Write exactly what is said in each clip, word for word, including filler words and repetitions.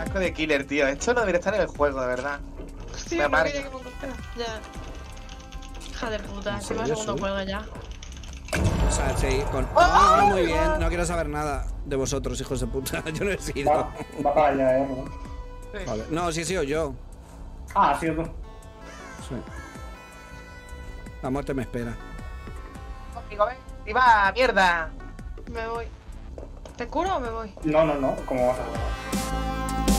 asco de killer, tío. Esto no debería estar en el juego, de verdad. Sí, Me no amarga. quería que me contara. Ya. Hija de puta, ¿En se va serio, segundo sí? juego ya. O sea, sí, con... Ah, muy bien. No quiero saber nada de vosotros, hijos de puta. Yo no he sido. Va, va para allá, eh. ¿no? Sí. Vale. No, sí he sido yo. Ah, ha sido tú. Sí. La muerte me espera. Conmigo, ven. Y va, mierda. Me voy. ¿Te curo o me voy? No, no, no. ¿Cómo vas a jugar?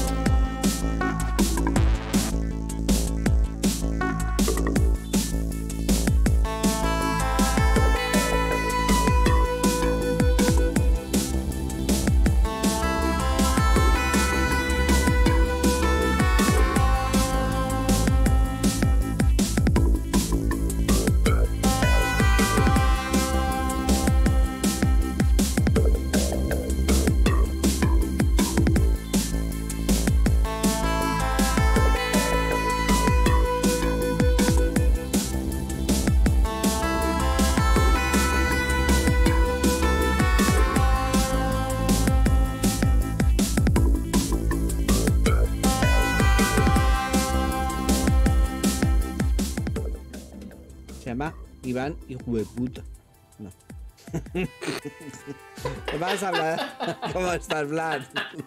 Se llama Iván hijo de puta. No. ¿Qué vas a hablar? ¿Cómo estás, Vlad?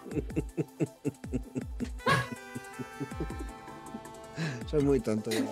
Soy muy tonto. Yo.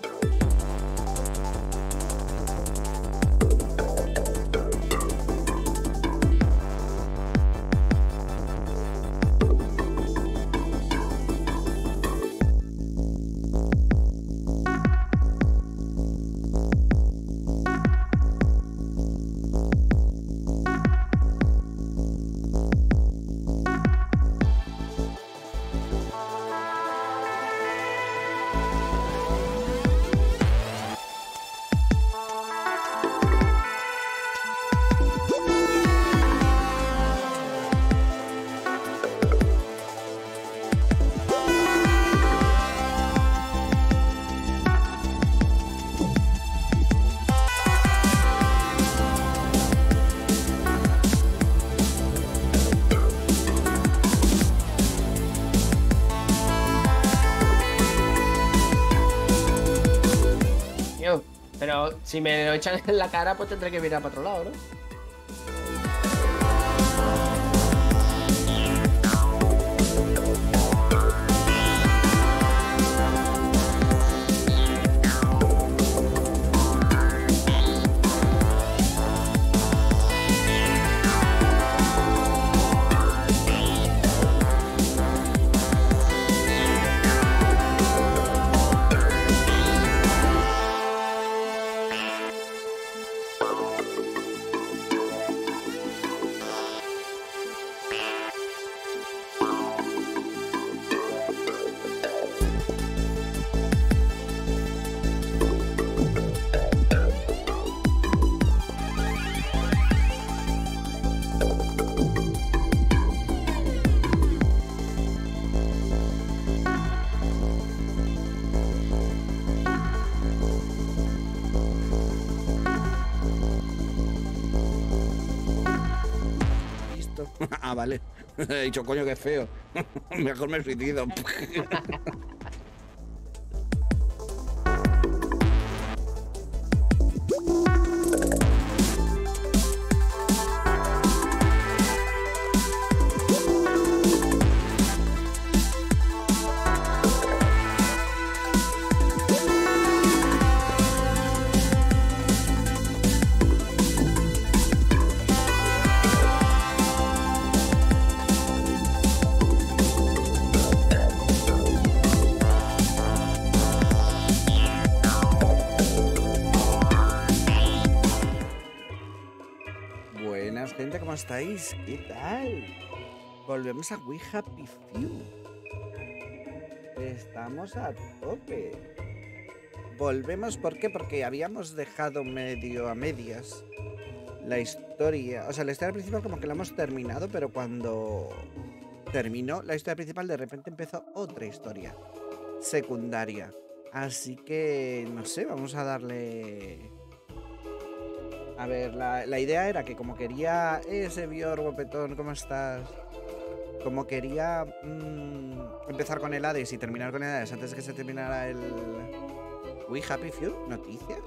Tío, pero si me lo echan en la cara, pues tendré que mirar para otro lado, ¿no? Listo. Ah, vale. He dicho, coño, qué feo. Mejor me suicido. Buenas, gente, ¿cómo estáis? ¿Qué tal? Volvemos a We Happy Few. Estamos a tope. Volvemos, ¿por qué? Porque habíamos dejado medio a medias la historia. O sea, la historia principal como que la hemos terminado, pero cuando terminó la historia principal, de repente empezó otra historia secundaria. Así que, no sé, vamos a darle... A ver, la, la idea era que como quería ese Bior guapetón, ¿cómo estás? como quería mmm, empezar con el Hades y terminar con el Hades antes de que se terminara el We Happy Few, noticias.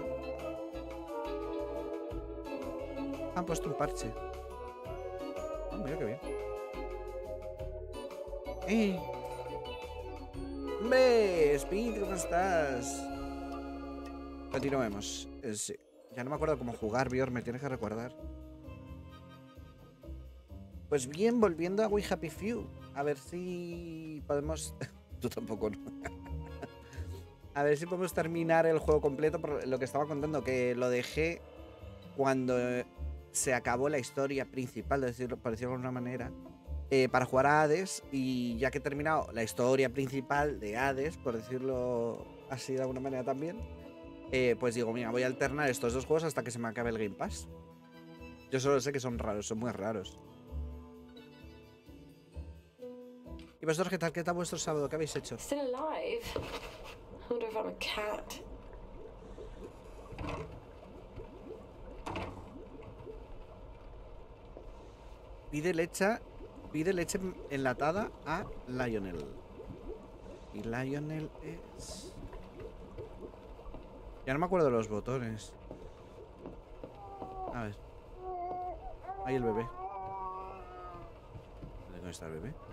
Han puesto un parche. Oh, mira qué bien. ¡Eh! ¡Hombre! Speed, ¿cómo estás? Continuemos. Es, ya no me acuerdo cómo jugar, Bior, me tienes que recordar. Pues bien, volviendo a We Happy Few. A ver si podemos... Tú tampoco, ¿no? A ver si podemos terminar el juego completo por lo que estaba contando, que lo dejé cuando se acabó la historia principal, de decirlo, por decirlo de alguna manera, eh, para jugar a Hades, y ya que he terminado la historia principal de Hades, por decirlo así de alguna manera también, eh, pues digo, mira, voy a alternar estos dos juegos hasta que se me acabe el Game Pass. Yo solo sé que son raros, son muy raros. ¿Y vosotros qué tal? ¿Qué tal vuestro sábado? ¿Qué habéis hecho? Still alive? I wonder if I'm a cat. Pide leche, pide leche enlatada a Lionel. Y Lionel es... Ya no me acuerdo de los botones. A ver. Ahí el bebé. ¿Dónde está el bebé?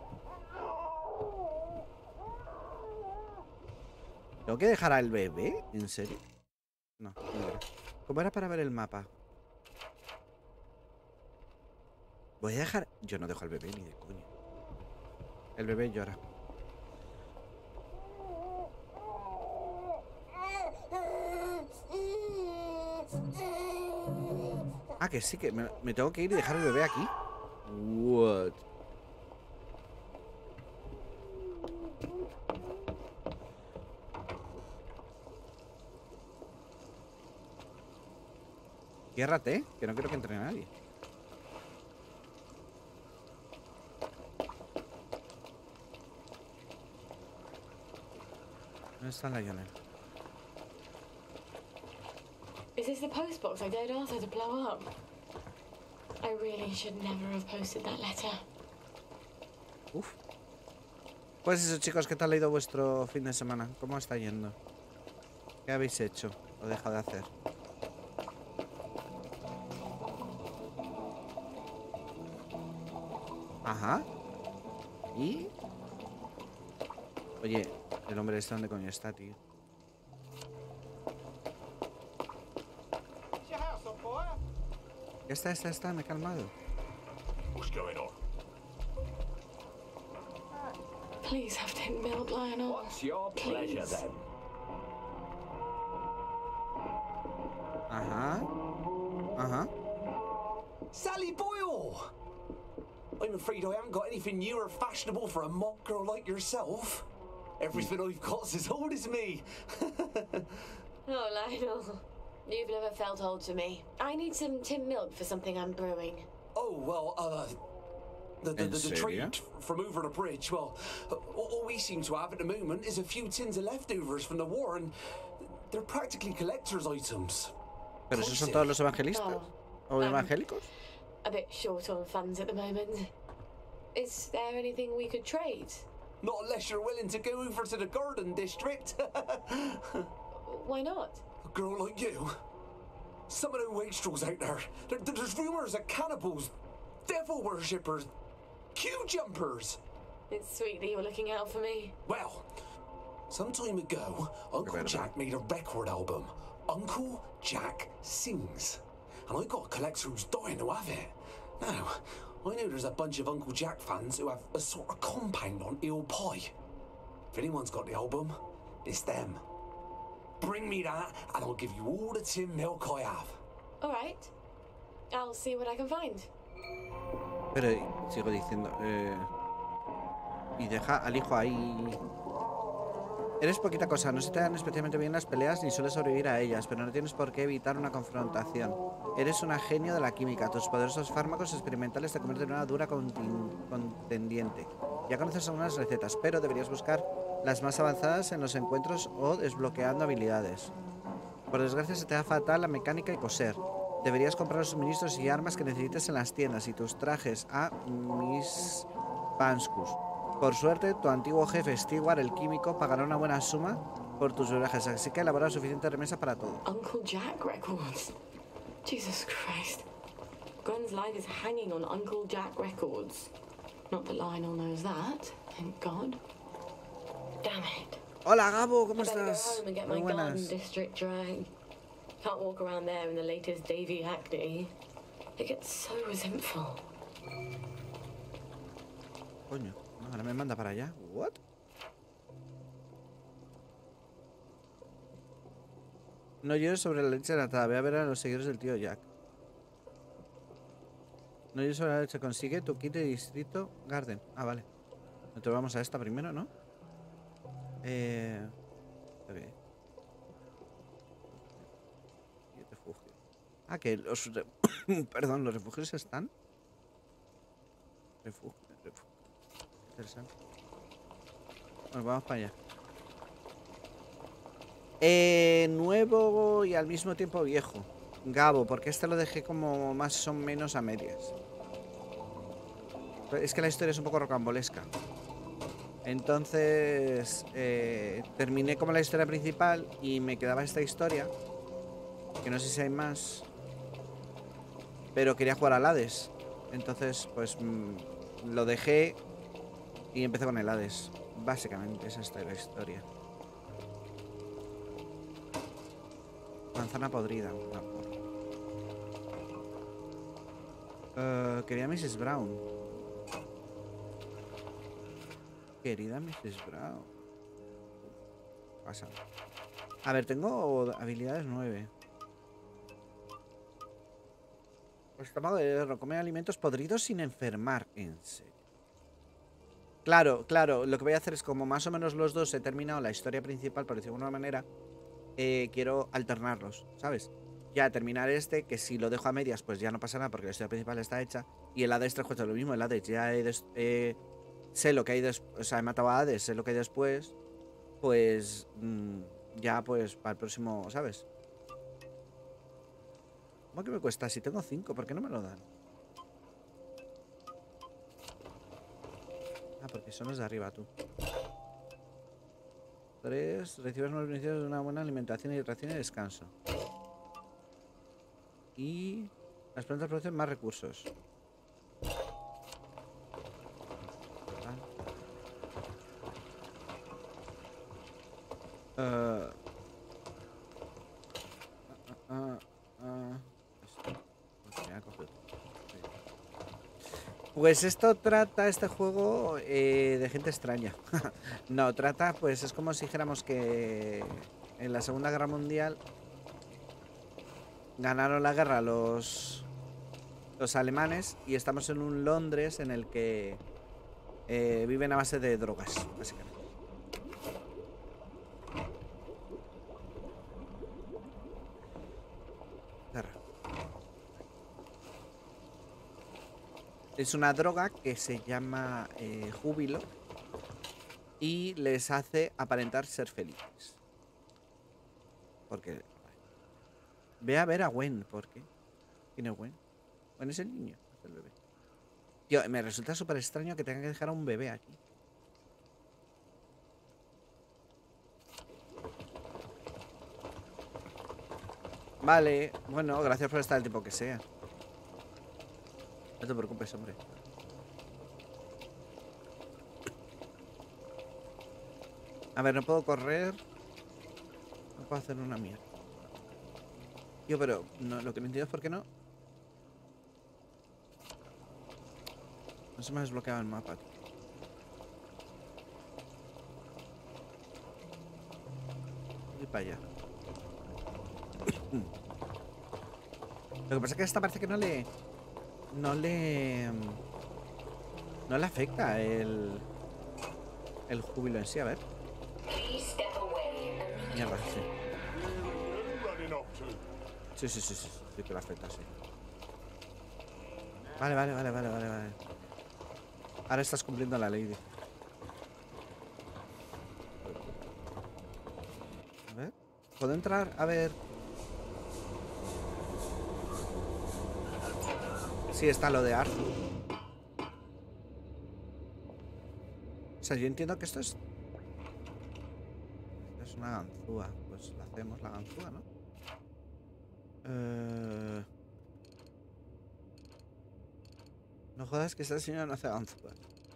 ¿Tengo que dejar al bebé? ¿En serio? No, no era. ¿Cómo era para ver el mapa? Voy a dejar... Yo no dejo al bebé ni de coño. El bebé llora. Ah, que sí, que me, me tengo que ir y dejar el bebé aquí. What? Ciérrate, que no quiero que entre nadie. ¿Dónde está Lionel? Is this the post box I dared Arthur to blow up? I really should never have posted that letter. Uf. Pues eso, chicos, ¿qué tal ha ido vuestro fin de semana? ¿Cómo está yendo? ¿Qué habéis hecho o dejado de hacer? Ajá. ¿Y? Oye, el hombre este, ¿dónde coño está, tío? Ya está, está, está, me he calmado. Please have tin milled, Lionel. What's your pleasure Please. then? Ajá. Ajá. Sally Boyle! I'm afraid I haven't got anything new or fashionable for a mock girl like yourself. Everything I've got's as old as me. Oh, Lionel. You've never felt old to me. I need some tin milk for something I'm brewing. Oh, well, uh... The, the, In the, the Syria? trade from over the bridge, well, uh, all we seem to have at the moment is a few tins of leftovers from the war, and they're practically collector's items. ¿Pero esos son todos los evangelistas? ¿O Um, evangélicos? A bit short on funds at the moment. Is there anything we could trade? Not unless you're willing to go over to the garden district. Why not? A girl like you? Some of the wastrels out there, there there's rumours of cannibals, devil worshippers, queue jumpers. It's sweet that you're looking out for me. Well, some time ago, Uncle About Jack made a record album, Uncle Jack Sings. And I got a collector who's dying to have it. Now, I know there's a bunch of Uncle Jack fans who have a sort of compound on Eel Pie. If anyone's got the album, it's them. Bring me that, and I'll give you all the tin milk I have. All right. I'll see what I can find. Pero sigo diciendo... Eh, y deja al hijo ahí... Eres poquita cosa, no se te dan especialmente bien las peleas ni sueles sobrevivir a ellas, pero no tienes por qué evitar una confrontación. Eres una genio de la química, tus poderosos fármacos experimentales te convierten en una dura contendiente. Ya conoces algunas recetas, pero deberías buscar las más avanzadas en los encuentros o desbloqueando habilidades. Por desgracia se te da fatal la mecánica y coser. Deberías comprar los suministros y armas que necesites en las tiendas y tus trajes a mis Panscus. Por suerte, tu antiguo jefe Stewart, el químico, pagará una buena suma por tus viajes, así que elaborar suficiente remesa para todo. Uncle Jack records. Jesus Christ. Gwen's life is hanging on Uncle Jack records. Not that Lionel knows that, thank God. Damn it. Hola Gabo, ¿cómo I better go estás? home and get Muy my Garden buenas. District drag. Can't walk around there in the latest Davy Hackney. It gets so resentful. Coño, no, ahora me manda para allá. What? No llores sobre la leche natada. Ve a ver a los seguidores del tío Jack. No llores sobre la leche. Consigue tu kit de distrito Garden. Ah, vale. Entonces vamos a esta primero, ¿no? Eh... Okay. Refugio. Ah, que los... Re... Perdón, ¿los refugios están? Refugio, refugio. Interesante. Bueno, vamos para allá. Eh, nuevo y al mismo tiempo viejo. Gabo, porque este lo dejé como más o menos a medias. Es que la historia es un poco rocambolesca. Entonces eh, terminé como la historia principal y me quedaba esta historia, que no sé si hay más, pero quería jugar al Hades. Entonces pues mmm, lo dejé y empecé con el Hades. Básicamente esa es la historia. Manzana podrida. No. Uh, quería missus Brown. Querida missus Brown. Pasa. A ver, tengo habilidades nueve. Estómago de hierro. Come alimentos podridos sin enfermar. En serio. Claro, claro. Lo que voy a hacer es, como más o menos los dos he terminado la historia principal, por decirlo de alguna manera, eh, quiero alternarlos, ¿sabes? Ya terminar este, que si lo dejo a medias, pues ya no pasa nada porque la historia principal está hecha. Y el Hades tres cuesta lo mismo. El Hades ya he... Des eh, sé lo que hay después, o sea, he matado a Hades, sé lo que hay después, pues mmm, ya pues para el próximo, ¿sabes? ¿Cómo que me cuesta? Si tengo cinco, ¿por qué no me lo dan? Ah, porque son los de arriba, tú. Tres, recibes nuevos beneficios de una buena alimentación, hidratación y descanso. Y las plantas producen más recursos. Uh, uh, uh, uh, pues esto trata, este juego, eh, de gente extraña. No, trata, pues es como si dijéramos que en la Segunda Guerra Mundial ganaron la guerra los, los alemanes y estamos en un Londres en el que eh, viven a base de drogas, básicamente. Es una droga que se llama eh, júbilo y les hace aparentar ser felices. Porque... Ve a ver a Gwen, ¿por qué? ¿Quién es Gwen? Gwen es el niño, es el bebé. Tío, me resulta súper extraño que tengan que dejar a un bebé aquí. Vale, bueno, gracias por estar el tiempo que sea. No te preocupes, hombre. A ver, no puedo correr. No puedo hacer una mierda. Tío, pero no, lo que no entiendo es por qué no. No se me ha desbloqueado el mapa, tío. Y para allá. Lo que pasa es que a esta parece que no le... No le... No le afecta el... El júbilo en sí, a ver. Mierda, sí. Sí, sí, sí, sí, sí que le afecta, sí. Vale, vale, vale, vale, vale, vale. Ahora estás cumpliendo la ley. A ver. ¿Puedo entrar? A ver. Sí, está lo de Arthur. sea, yo entiendo que esto es... Esto es una ganzúa. Pues la hacemos la ganzúa, ¿no? Eh... No jodas que esta señora no hace ganzúa.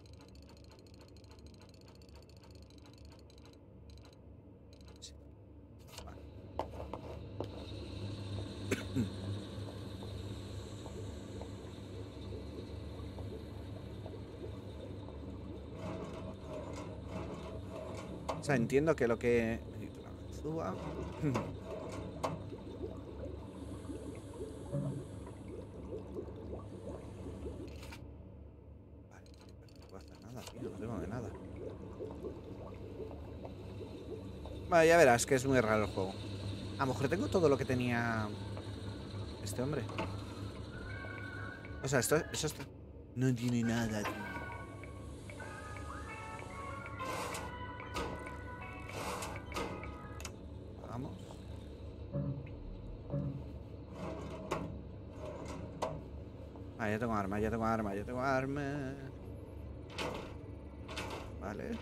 Sí. Vale. O sea, entiendo que lo que... La ganzúa... Vale, ya verás que es muy raro el juego. A lo mejor tengo todo lo que tenía este hombre. O sea, esto, eso está... No tiene nada, tío. Vamos. Ah, ya tengo arma, ya tengo arma, ya tengo arma. Vale.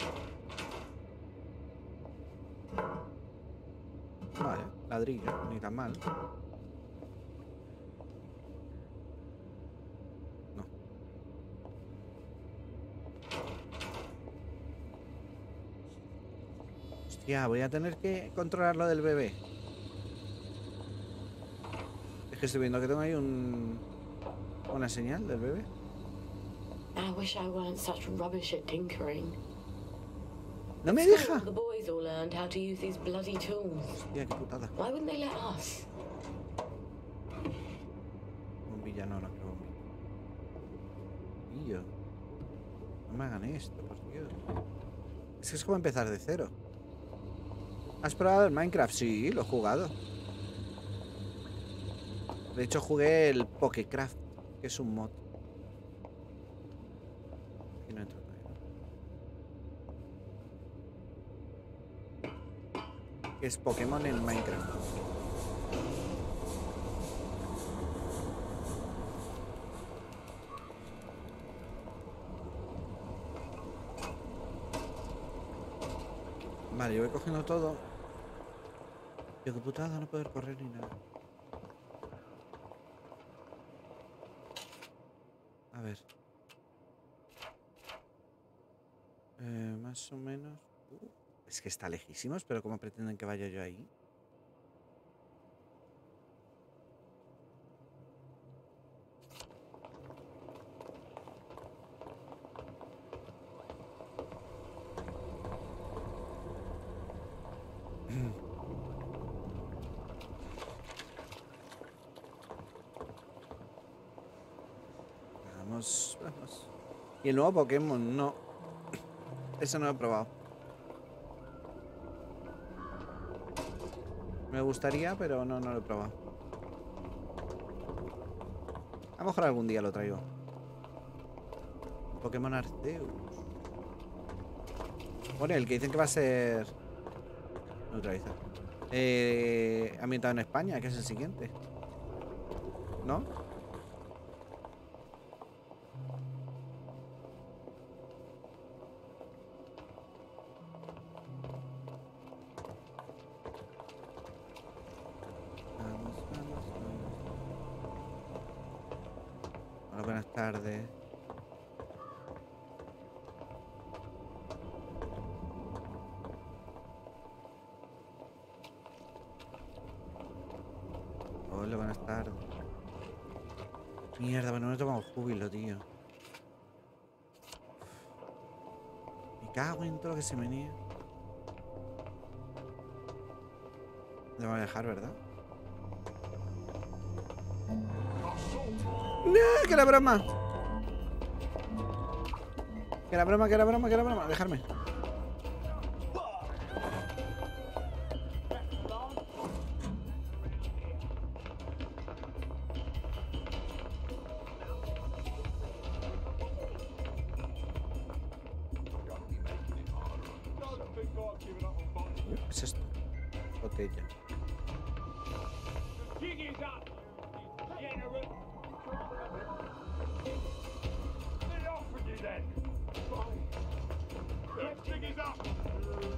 Vale, ladrillo, ni tan mal. No. Hostia, voy a tener que controlar lo del bebé. Es que estoy viendo que tengo ahí un... una señal del bebé. I wish I weren't such rubbish at tinkering. No me At deja. school, the boys all learned how to use these bloody tools. Hostia, qué putada. Why wouldn't they let us? Bombilla, no, no quiero bombilla. Tío. No me hagan esto, por Dios. Es que es como empezar de cero. ¿Has probado el Minecraft? Sí, lo he jugado. De hecho, jugué el Pokecraft, que es un mod. Aquí no entro todavía. Es Pokémon en Minecraft. Vale, yo voy cogiendo todo. Yo qué putada no poder correr ni nada. A ver. Eh, más o menos... Uh, es que está lejísimos, pero ¿cómo pretenden que vaya yo ahí? Vamos, vamos. Y el nuevo Pokémon, no. Eso no lo he probado. Me gustaría, pero no, no lo he probado. A lo mejor algún día lo traigo. Pokémon Arceus. Bueno, el que dicen que va a ser... Neutralizar. Eh, ambientado en España, que es el siguiente. ¿No? Vamos, vamos, vamos. Hola, buenas tardes. Hola, buenas tardes. Mierda, pero no me he tomado júbilo, tío. Me cago en todo lo que se me niega. Me voy a dejar, ¿verdad? ¡No! ¡Que la broma! ¡Que la broma, que la broma, que la broma! ¡Dejarme! ¿Qué es esto? Botella.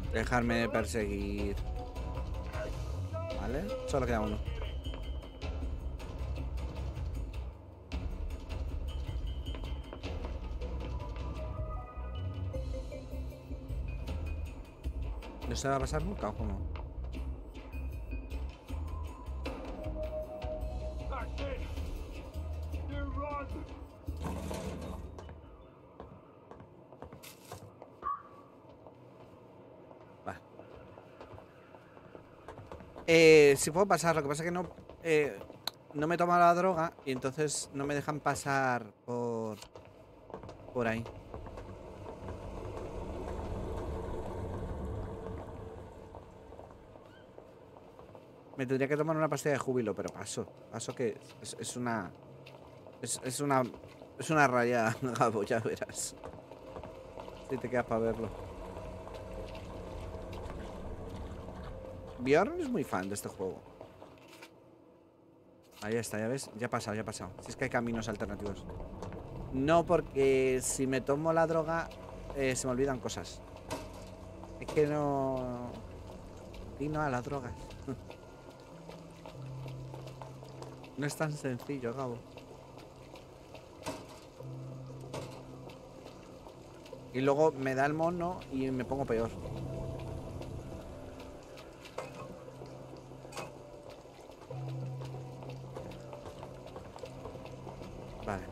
Dejarme de perseguir. Vale, solo queda uno. ¿No se va a pasar nunca o cómo? Vale. Eh, si puedo pasar, lo que pasa es que no eh, no me toma la droga y entonces no me dejan pasar por por ahí. Me tendría que tomar una pastilla de júbilo, pero paso. Paso que es, es una... Es, es una... Es una raya, Gabo, ya verás. Si te quedas para verlo. Bjorn es muy fan de este juego. Ahí está, ya ves. Ya ha pasado, ya ha pasado. Si es que hay caminos alternativos. No, porque si me tomo la droga eh, se me olvidan cosas. Es que no... Y no a las drogas. No es tan sencillo, Gabo. Y luego me da el mono y me pongo peor. Vale.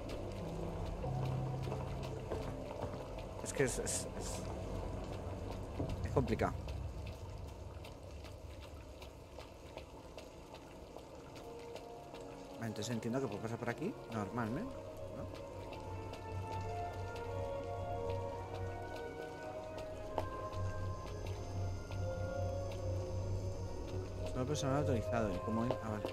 Es que es... Es, es, es complicado. Entonces entiendo que puedo pasar por aquí normalmente, ¿no? Solo personal autorizado. ¿Y cómo? Ah, vale.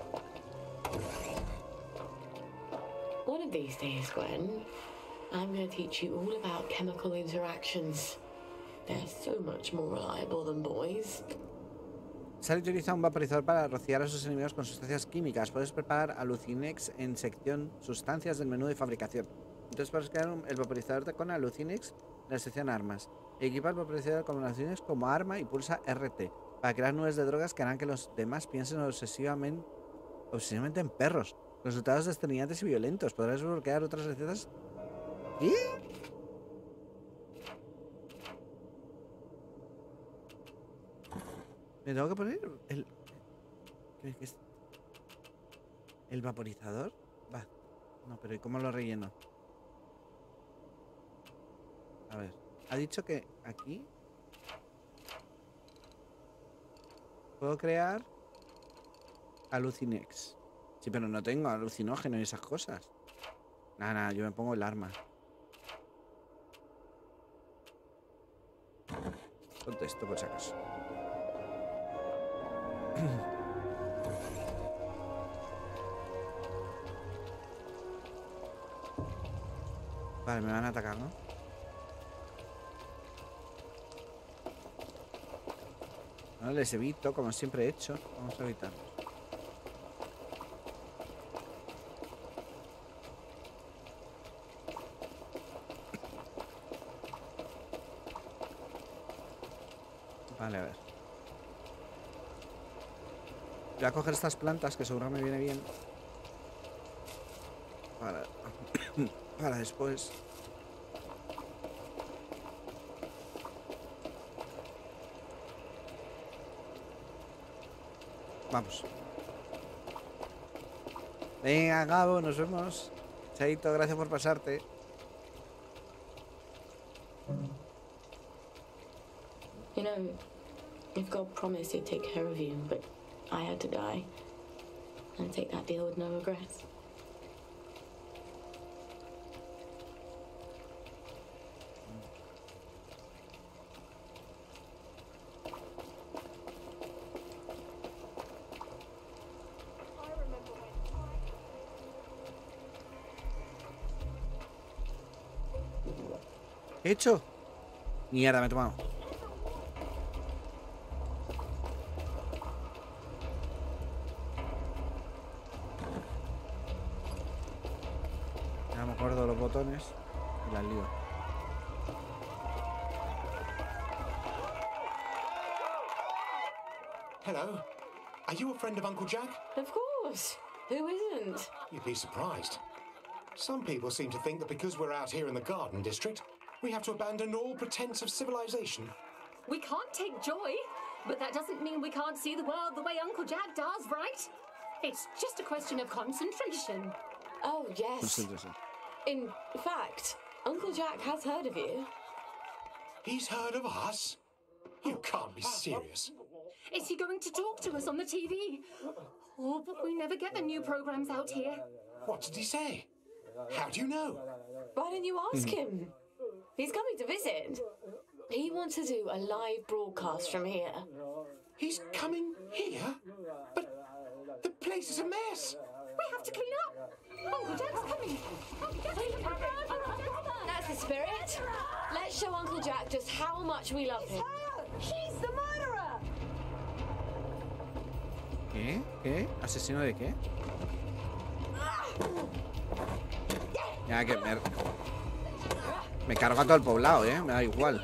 One of these days, Gwen, I'm going to teach you all about chemical interactions. They're so much more reliable than boys. Sally utiliza un vaporizador para rociar a sus enemigos con sustancias químicas. Puedes preparar Alucinex en sección sustancias del menú de fabricación. Entonces puedes crear un, el vaporizador con Alucinex en la sección armas. Equipa el vaporizador con Alucinex como arma y pulsa R T para crear nubes de drogas que harán que los demás piensen obsesivamente, obsesivamente en perros. Resultados desternillantes y violentos. Podrás bloquear otras recetas. ¿Qué? ¿Me tengo que poner el... ¿Qué es? ¿El vaporizador? Va. No, pero ¿y cómo lo relleno? A ver. Ha dicho que aquí... Puedo crear... Alucinex. Sí, pero no tengo alucinógeno y esas cosas. Nada, nada, yo me pongo el arma. Ponte esto por si acaso. Vale, me van a atacar, ¿no? No les evito, como siempre he hecho. Vamos a evitarlos. Vale, a ver. Voy a coger estas plantas, que seguro me viene bien. Para, para después. Vamos. Venga, Gabo, nos vemos. Chaito, gracias por pasarte. You know, if God promised he'd take care of you, but I had to die, and take that deal with no regrets. ¿Qué he hecho? Mierda, me he tomado. Ya me acuerdo de los botones y las lío. Hello. Are you a friend of Uncle Jack? Of course. Who isn't? You'd be surprised. Some people seem to think that because we're out here in the Garden District, we have to abandon all pretense of civilization. We can't take joy, but that doesn't mean we can't see the world the way Uncle Jack does, right? It's just a question of concentration. Oh, yes. In fact, Uncle Jack has heard of you. He's heard of us? You can't be serious. Is he going to talk to us on the T V? Oh, but we never get the new programs out here. What did he say? How do you know? Why don't you ask him? He's coming to visit. He wants to do a live broadcast from here. He's coming here? But the place is a mess. We have to clean up. Uncle Jack's coming. That's the spirit. Let's show Uncle Jack just how much we love him. She's the murderer. ¿Qué? ¿Qué? ¿Asesino de qué? Ya que me... Me cargo a todo el poblado, ¿eh? Me da igual.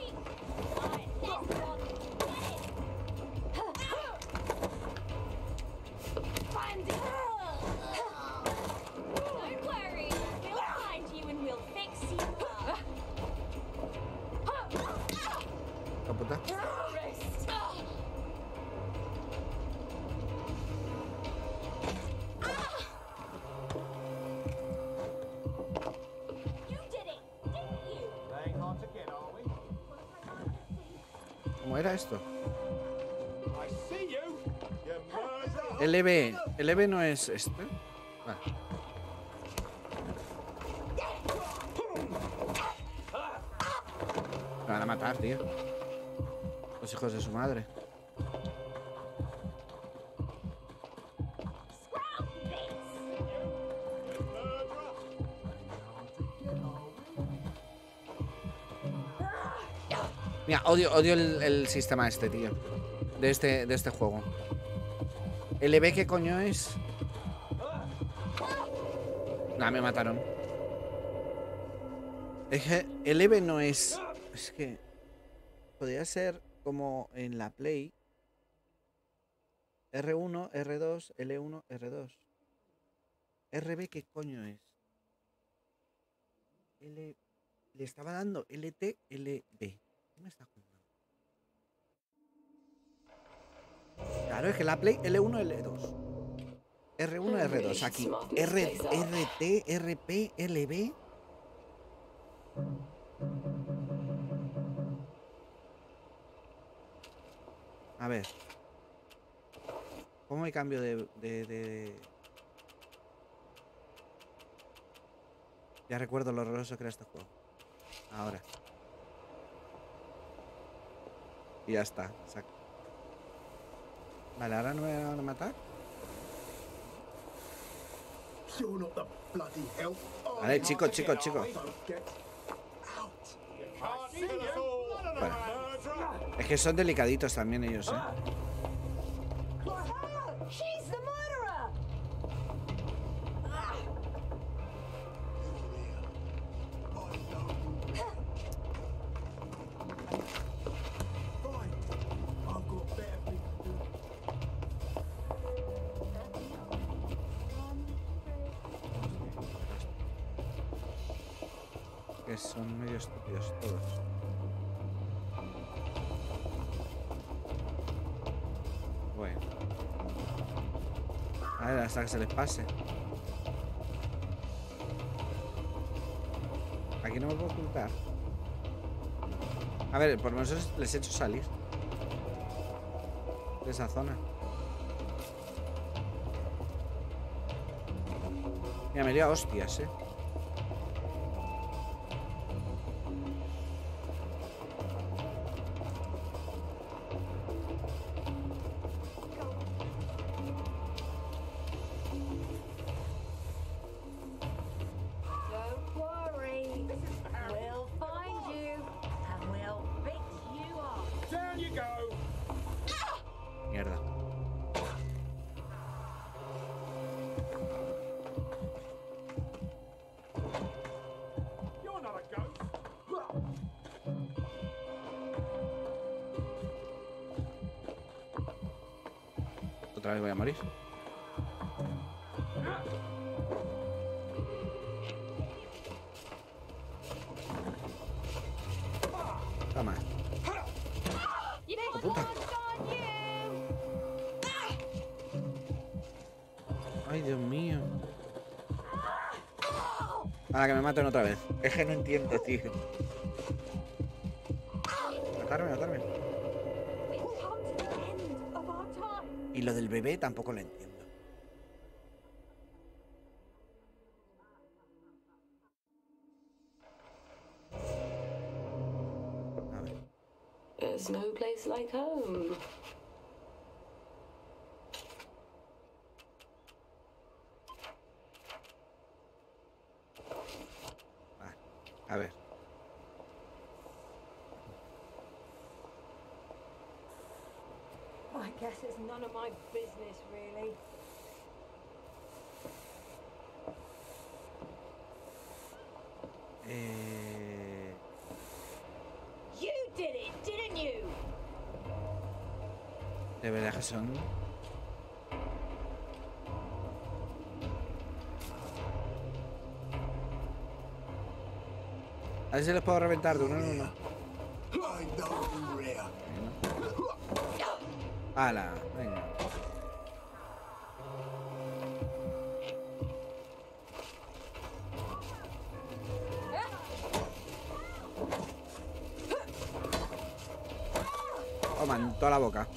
Puta. ¿Cómo era esto? L B. L B no es este. Vale. Me van a matar, tío. Los hijos de su madre. Mira, odio, odio el, el sistema este, tío. De este, de este juego. ¿L B qué coño es? Nah, me mataron. Es que L B no es... Es que... Podría ser como en la Play. R uno, R dos, L uno, R dos. R B qué coño es. L... Le estaba dando L T, L B. ¿Qué me está jugando? Claro, es que la Play L uno, L dos. R uno, R dos. Aquí. R, RT, RP, L B. A ver. ¿Cómo me cambio de, de, de... Ya recuerdo lo horroroso que era este juego. Ahora. Y ya está. Exacto. Vale, ahora no me van a matar. Vale, chicos, chicos, chicos. Bueno. Es que son delicaditos también ellos, ¿eh? Que son medio estúpidos todos. Bueno. A ver, hasta que se les pase. Aquí no me puedo ocultar. A ver, por lo menos les he hecho salir de esa zona. Mira, me lía hostias, eh. Mierda. Otra vez voy a morir. Toma. ¡Oh, puta! Ay, Dios mío. Para que me maten otra vez. Es que no entiendo, tío. Matarme, matarme. Y lo del bebé tampoco lo entiendo. A ver. There's no place like home. Vale. A ver. I guess it's none of my business, really. Eh... You did it, didn't you? De verdad que son... A ver si les puedo reventar de uno en uno. ¡Hala! Venga. Toma, en toda la boca.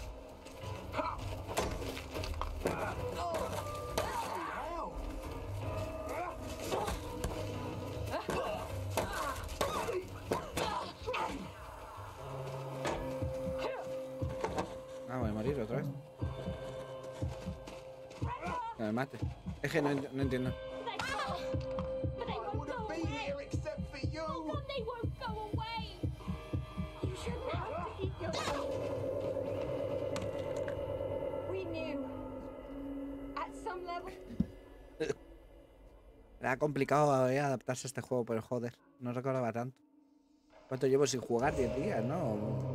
Ah, voy a morir otra vez. Que me mate. Es que no, ent- no entiendo. But they won't go away. Except for you. Oh God, they won't go away. You shouldn't have to eat your We knew. At some level. Era complicado eh, adaptarse a este juego, pero joder, no recordaba tanto. ¿Cuánto llevo sin jugar? diez días, ¿no?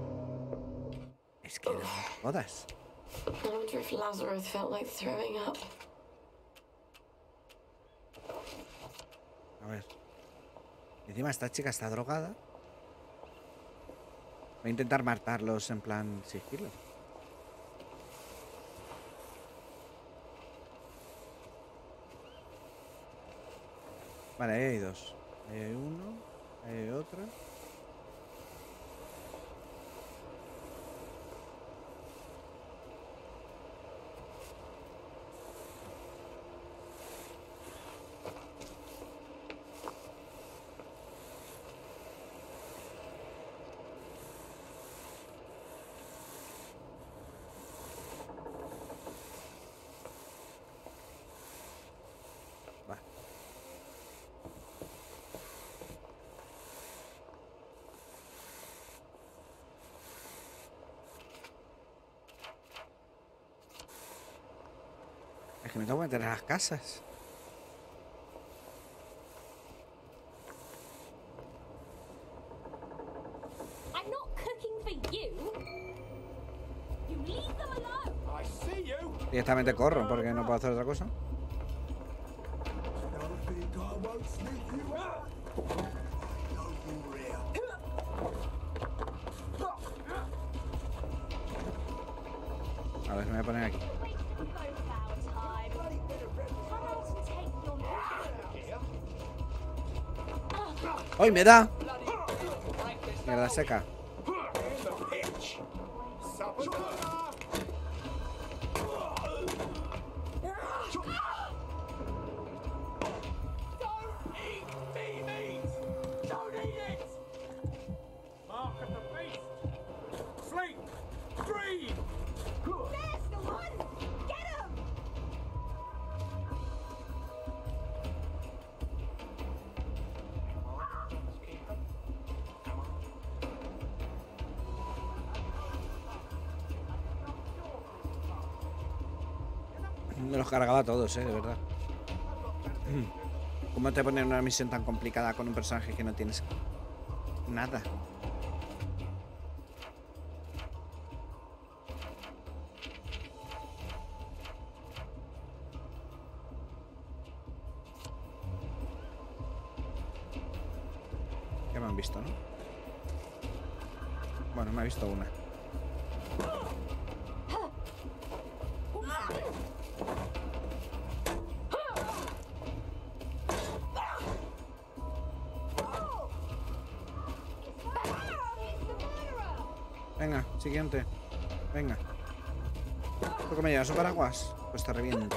Es que no me jodas. I wonder if Lazarus felt like throwing up. A ver. Encima esta chica está drogada. Voy a intentar matarlos en plan sigilo. Vale, ahí hay dos. Ahí hay uno. Ahí hay otro. Va. Es que me tengo que meter a las casas. I'm not cooking for you. You leave them alone. I see you. Directamente corro porque no puedo hacer otra cosa. Don't think I won't sneak you out. A ver, me voy a poner aquí. ¡Ay, me da! Mierda seca. Me los cargaba a todos, eh, de verdad. ¿Cómo te ponen una misión tan complicada con un personaje que no tienes nada? han visto, ¿no? Bueno, me ha visto una. Venga, siguiente. Venga. ¿Tú que me llevas un paraguas? Pues te reviento.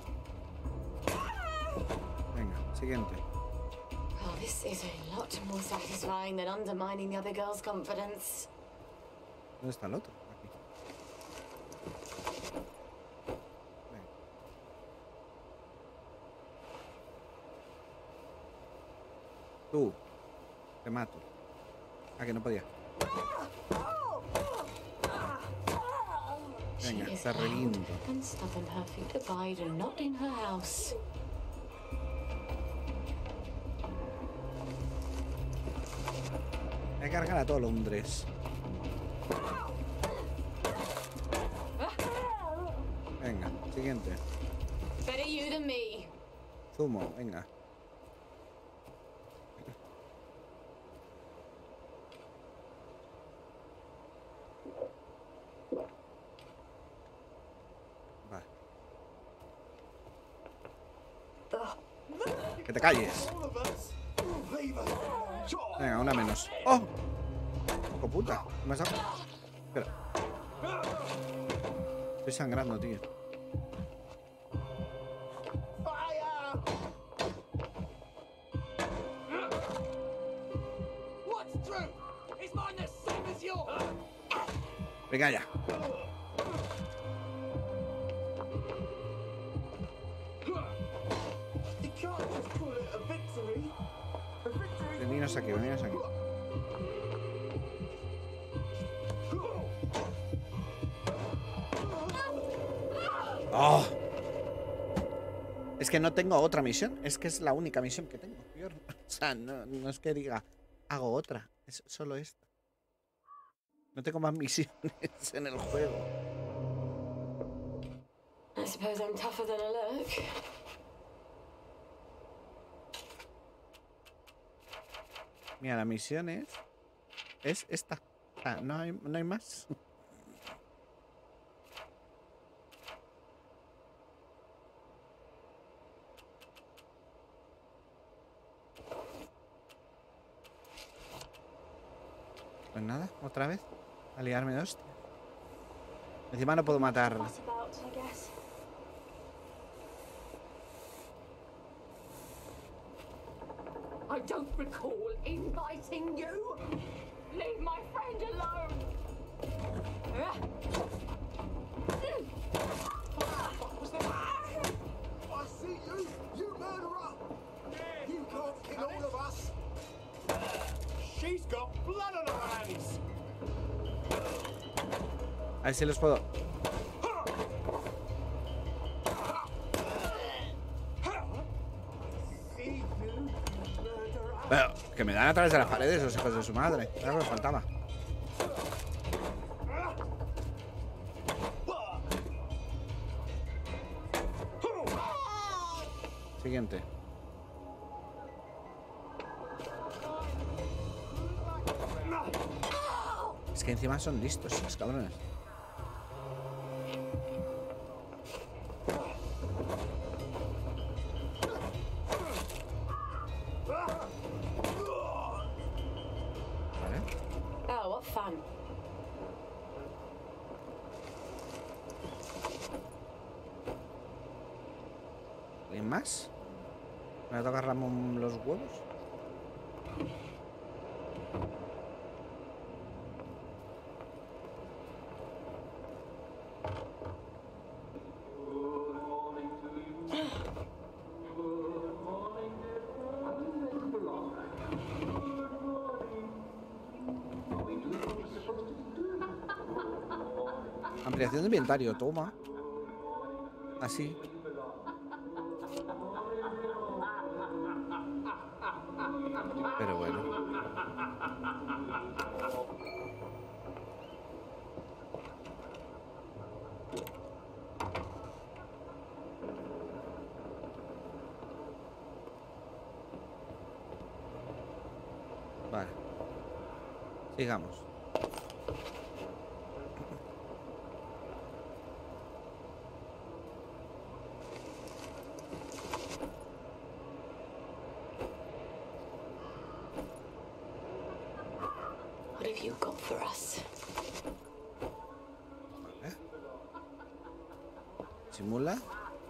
Venga, siguiente. Oh, this is a lot more satisfying than undermining the other girl's confidence. ¿Dónde está el otro? Aquí. Venga. Tú. Te mato. Ah, que no podía. Venga, She is te reviento. loud and stubborn. Her feet abide and not in her house. Voy a cargar a todo Londres. Venga, siguiente. Better you than me. Zumo, venga. Vale. Que te calles. Venga, una menos. ¡Oh! ¡Hijo puta! Me has dado... Espera. Estoy sangrando, tío. Venga ya. Veniros aquí, veniros aquí. ¡Oh! Es que no tengo otra misión. Es que es la única misión que tengo. O sea, no, no es que diga hago otra. Es solo esta. No tengo más misiones en el juego. I suppose I'm tougher than I look. Mira, la misión es... Es esta. O sea, no hay, no hay más. Pues nada, otra vez. A liarme de hostia. Encima no puedo matar. I don't recall inviting you. Leave my friend alone. I see you, you murderer! You can't kill all of us! She's got blood on her hands! A ver si los puedo. Pero, que me dan a través de las paredes los hijos de su madre. Era lo que me faltaba. Siguiente. Es que encima son listos los cabrones. Oh, what fun. ¿Alguien más? ¿Me va a tocar Ramón los huevos? Ampliación de inventario, toma. Así. Pero bueno. Vale. Sigamos. What have you got for us? Vale. Simula.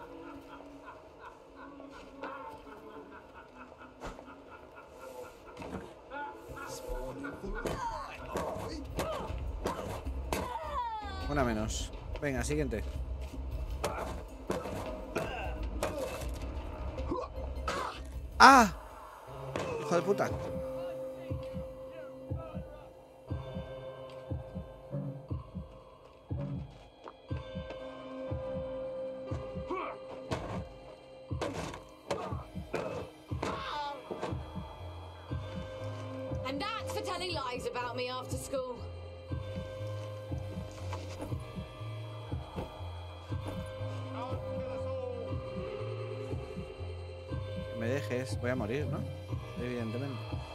Una menos. Venga, siguiente. ¡Ah! Hijo de puta. And that's for telling lies about me after school. Me dejes, voy a morir, ¿no? Evidentemente.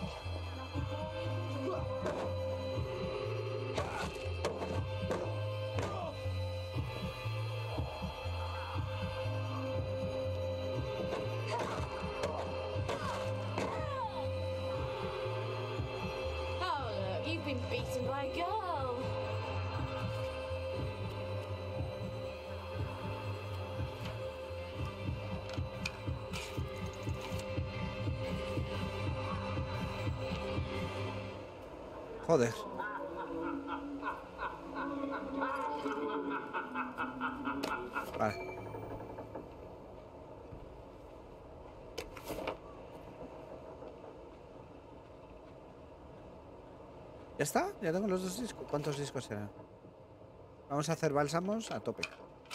Oh, look, you've been beaten by a girl. Joder. Vale. ¿Ya está? ¿Ya tengo los dos discos? ¿Cuántos discos serán? Vamos a hacer bálsamos a tope.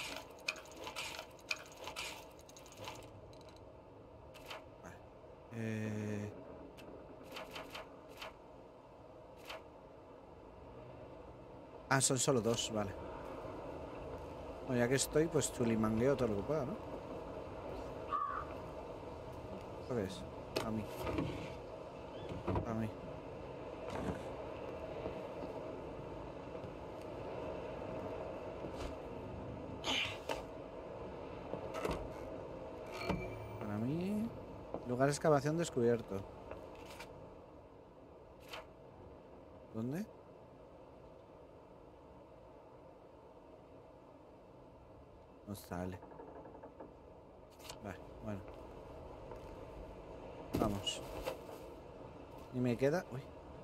Vale. Eh... Ah, son solo dos, vale. Bueno, ya que estoy, pues chulimangueo todo lo que pueda, ¿no? ¿Esto qué es? A mí. A mí. Para mí. Lugar de excavación descubierto. ¿Dónde? No sale. Vale, bueno. Vamos. Y me queda... Uy.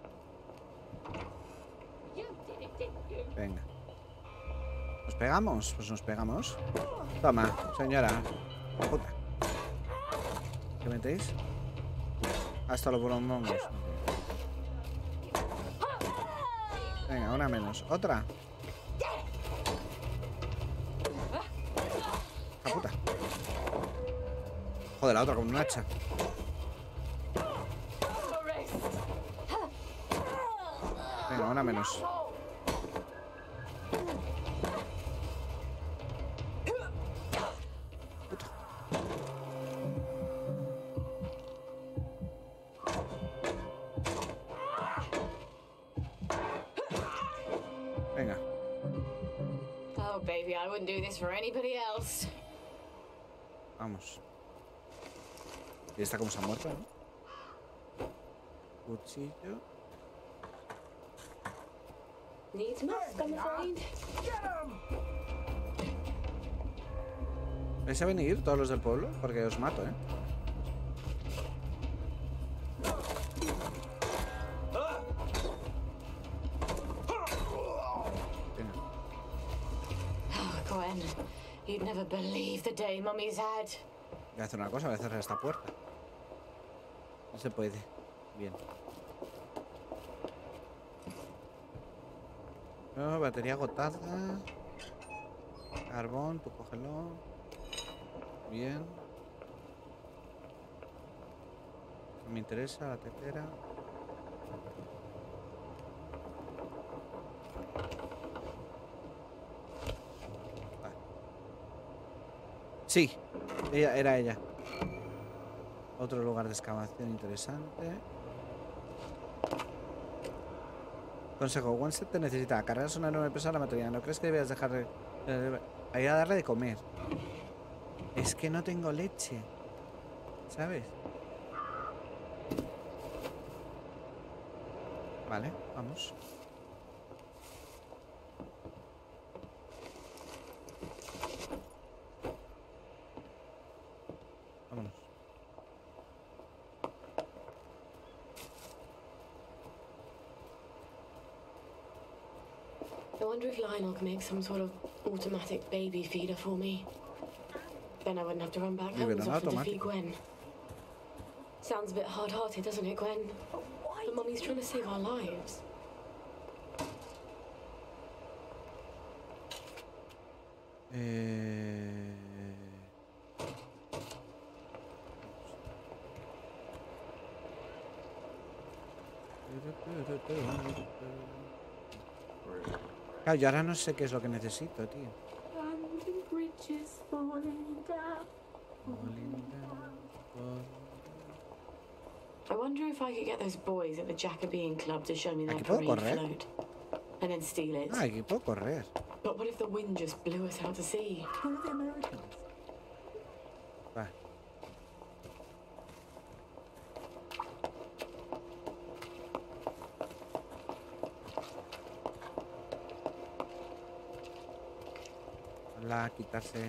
Venga. ¿Nos pegamos? Pues nos pegamos. Toma, señora. Puta. ¿Qué metéis? Hasta los boromongos. Venga, una menos. Otra. La puta. Joder, la otra con un hacha. Venga, una menos. Puta. Venga. Oh, baby, I wouldn't do this for anybody else. Vamos. Y esta como se ha muerto, ¿no? Cuchillo. Needs must, I'm afraid. ¿Vais a venir todos los del pueblo? Porque os mato, ¿eh? Venga. Oh, Gwen, you'd never believe the day Mummy's had. Voy a hacer una cosa, voy a cerrar esta puerta. No se puede. Bien. No, batería agotada. Carbón, tú cógelo. Bien. No me interesa la tetera. Vale. Sí, ella, era ella. Otro lugar de excavación interesante. Consejo, Onset te necesita. Cargas una enorme peso a la materia. ¿No crees que debías dejar de, eh, ir a darle de comer? Es que no tengo leche. ¿Sabes? Vale, vamos. Vámonos. I wonder if Lionel can make some sort of automatic baby feeder for me. Then I wouldn't have to run back home as often to feed Gwen. Sounds a bit hard-hearted, doesn't it, Gwen? But Mummy's trying to save our lives. Eh... Claro, yo ahora no sé qué es lo que necesito, tío. I wonder if I could get those boys at the Jacobean Club to show me their Aquí puedo parade correr. float. And then steal it. Ah, aquí puedo correr. But what if the wind just blew us out to sea? Who are the Americans? Va. Hola, quitarse.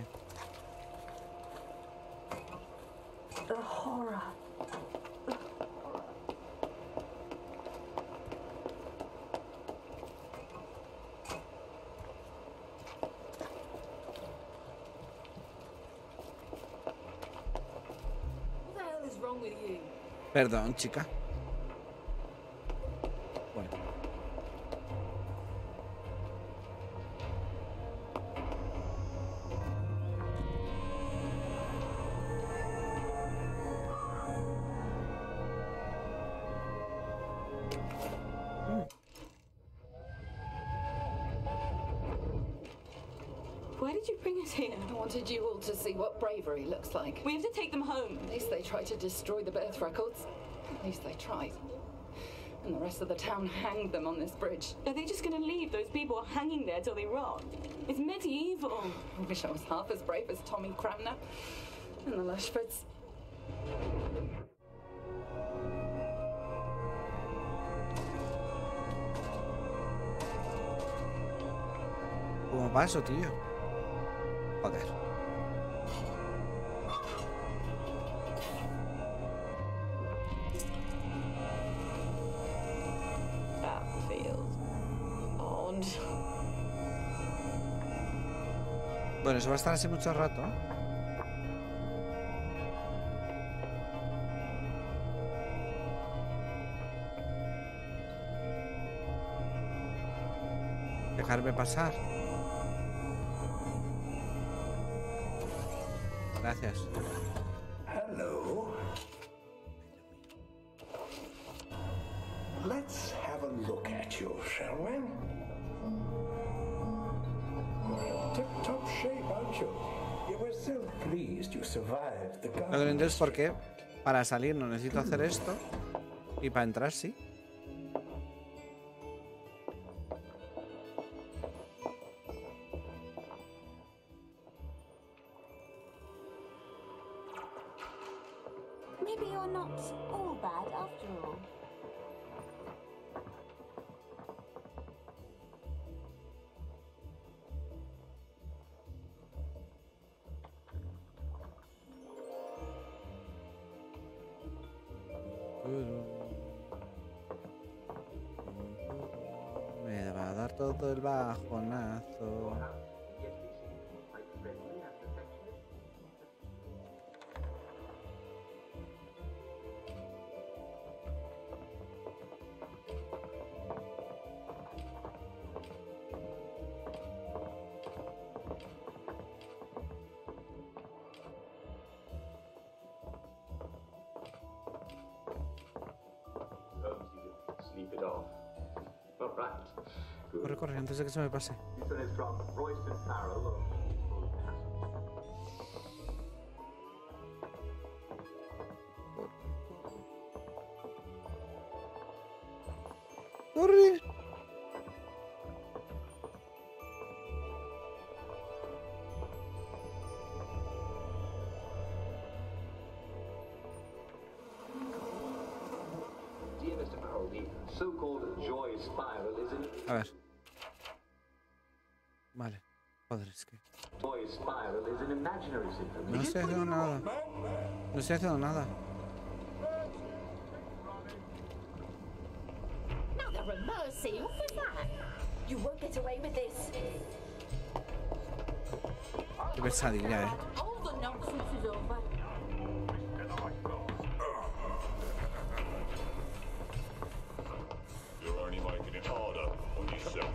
The horror. What the hell is wrong with you? Perdón, chica. Bueno. Why did you bring us here? I wanted you all to see what bravery looks like. We have to take them home. At least they tried to destroy the birth records. At least they tried. And the rest of the town hanged them on this bridge. Are they just gonna leave those people hanging there till they rot? It's medieval. I wish I was half as brave as Tommy Cranmer and the Lushfords. ¿Cómo paso, tío? Joder. That feels odd. Bueno, eso va a estar así mucho rato. Dejarme pasar. Gracias. Hello. Let's have a look at you, shall we? Tip-top shape, aren't you? You were so pleased you survived the Lo que no gun. entiendo es por qué para salir no necesito hacer esto y para entrar sí. Maybe you're not all bad after all. Me va a dar todo el bajonazo. Sleep it off. All right. Good. Corre, corre, antes de que se me pase. This one is from Royston Farrell of Corre. so-called joy spiral is an A ver. Vale. Joder, es que... joy spiral is an imaginary syndrome. No estoy haciendo nada. No estoy haciendo nada. Mother of mercy, what was that? You won't get away with this. Qué pesadilla, eh. All the nonsense is over. You're only making it harder on yourself.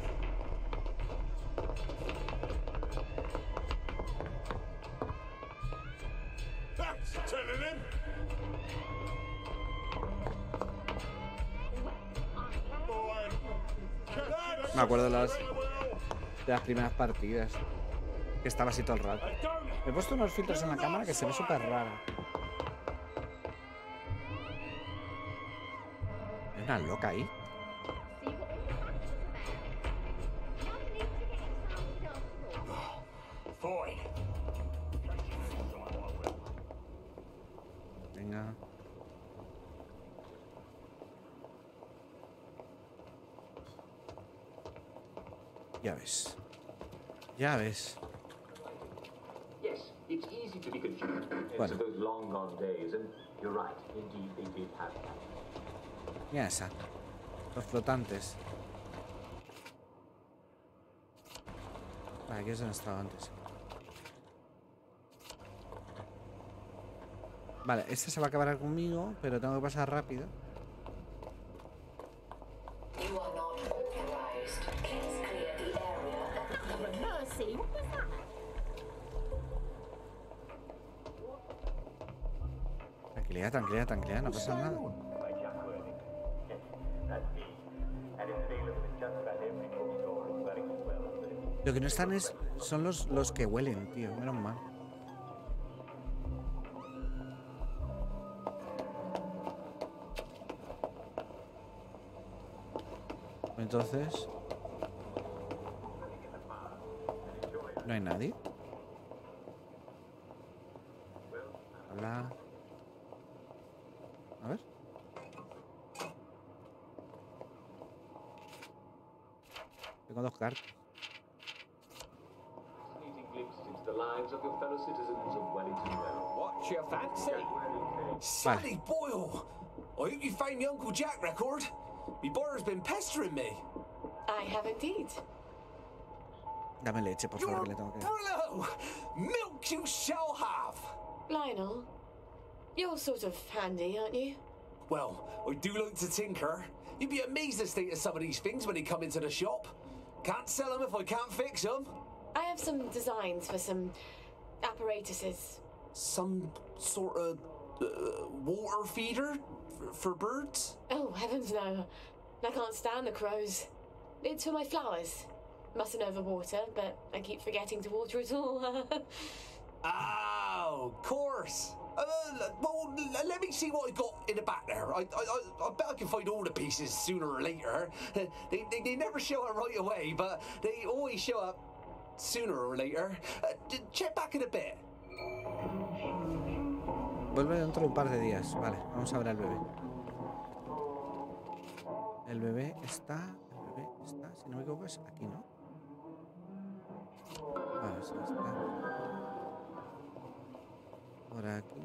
That's telling him. Me acuerdo de las, de las primeras partidas. Que estaba así todo el rato. Me he puesto unos filtros en la cámara que se ve súper raro. Hay una loca ahí. Venga. Ya ves. Ya ves. Yes, it's easy to be confused. Bueno. It's those long gone days, and you're right. Indeed, they did happen. Mira esa. Los flotantes. Vale, aquí es donde estaba antes. Vale, este se va a acabar conmigo, pero tengo que pasar rápido. Mercy, what was that? Tranquilidad, tranquilidad, tranquilidad, no pasa nada. Lo que no están es son los, los que huelen, tío, menos mal. Entonces... ¿No hay nadie? Hola. A ver. Tengo dos cartas. Fleeting glimpses into the lives of your fellow citizens of Wellington Well. What's your fancy? Sally Boyle! I hope you found the Uncle Jack record. Me brother's been pestering me. I have indeed. Dame leche, por favor, que le tengo que... Brillo! Milk you shall have! Lionel, you're sort of handy, aren't you? Well, I do like to tinker. You'd be amazed at the state of some of these things when they come into the shop. Can't sell them if I can't fix them. I have some designs for some apparatuses. Some sort of uh, water feeder for, for birds? Oh, heavens no. I can't stand the crows. It's for my flowers. Mustn't overwater, but I keep forgetting to water it all. Oh, of course. Uh, well, let me see what I got in the back there. I, I, I bet I can find all the pieces sooner or later. They, they, they never show up right away, but they always show up sooner or later. Uh, check back in a bit. Vuelve dentro de un par de días. Vale, vamos a ver al bebé. El bebé está... El bebé está... Si no me equivoco es aquí, ¿no? Vale, sí está. Por aquí.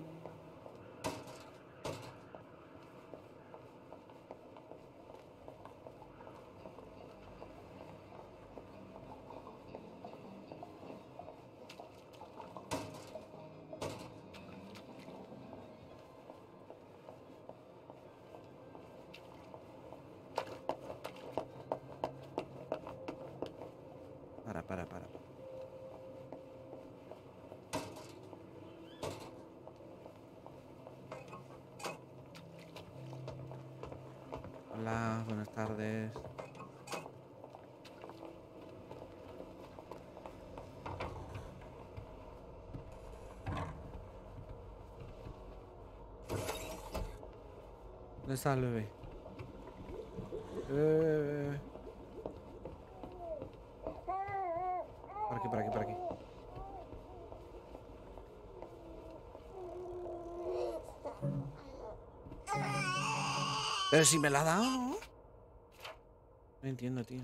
Para, para, para. Hola, buenas tardes. ¿Dónde está el bebé? Eh... Por aquí, por aquí, por aquí. Pero si me la ha dado, ¿no? No entiendo, tío.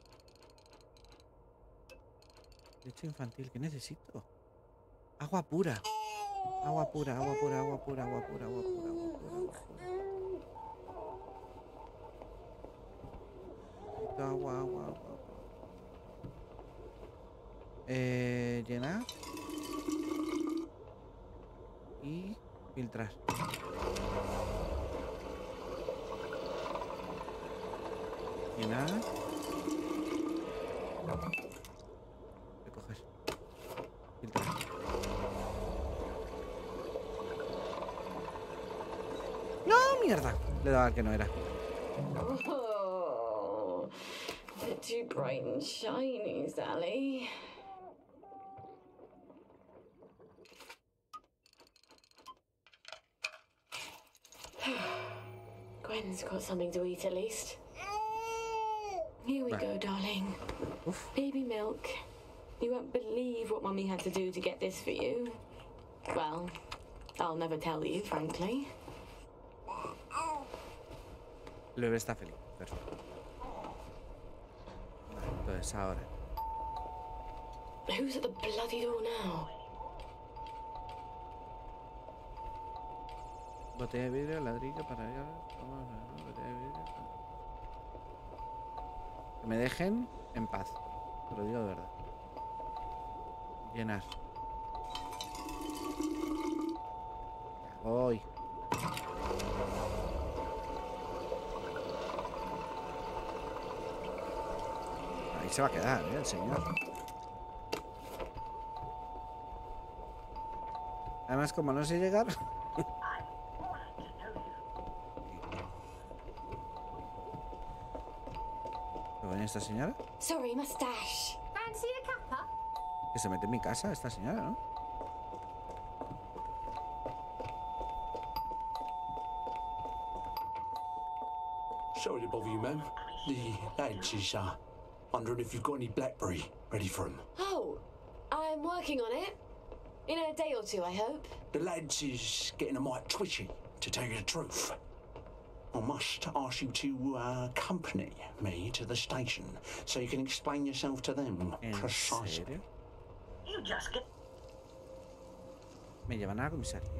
Leche infantil, ¿qué necesito? Agua pura. Agua pura, agua pura, agua pura, agua pura, agua pura, agua pura, agua pura. Necesito agua, agua, agua, agua. Eh, llenar. Y filtrar. Llenar. Recoger. Filtrar. ¡No, mierda! Le daba al que no era. Oh, they're too bright and shiny, Sally. Gwen's got something to eat at least. Here we go, darling. Oof. Baby milk. You won't believe what Mummy had to do to get this for you. Well, I'll never tell you, frankly. El bebé está feliz. Perfecto. Vale, entonces ahora. Who's at the bloody door now? Botella de vidrio, ladrillo para allá. Botella de vidrio. Que me dejen en paz. Te lo digo de verdad. Llenar. Ya voy. Ahí se va a quedar, ¿eh? El señor. Además, como no sé llegar... ¿Qué viene esta señora? Sorry, mustache. Fancy a cuppa? Que se mete en mi casa esta señora, ¿no? Sorry to bother you, ma'am. The lads is uh, wondering if you've got any blackberry ready for 'em. Oh, I'm working on it. In a day or two, I hope. The lads is getting a mite twitchy, to tell you the truth. I must ask you to uh, accompany me to the station so you can explain yourself to them precisely. You just get. Me llevan a la comisaría.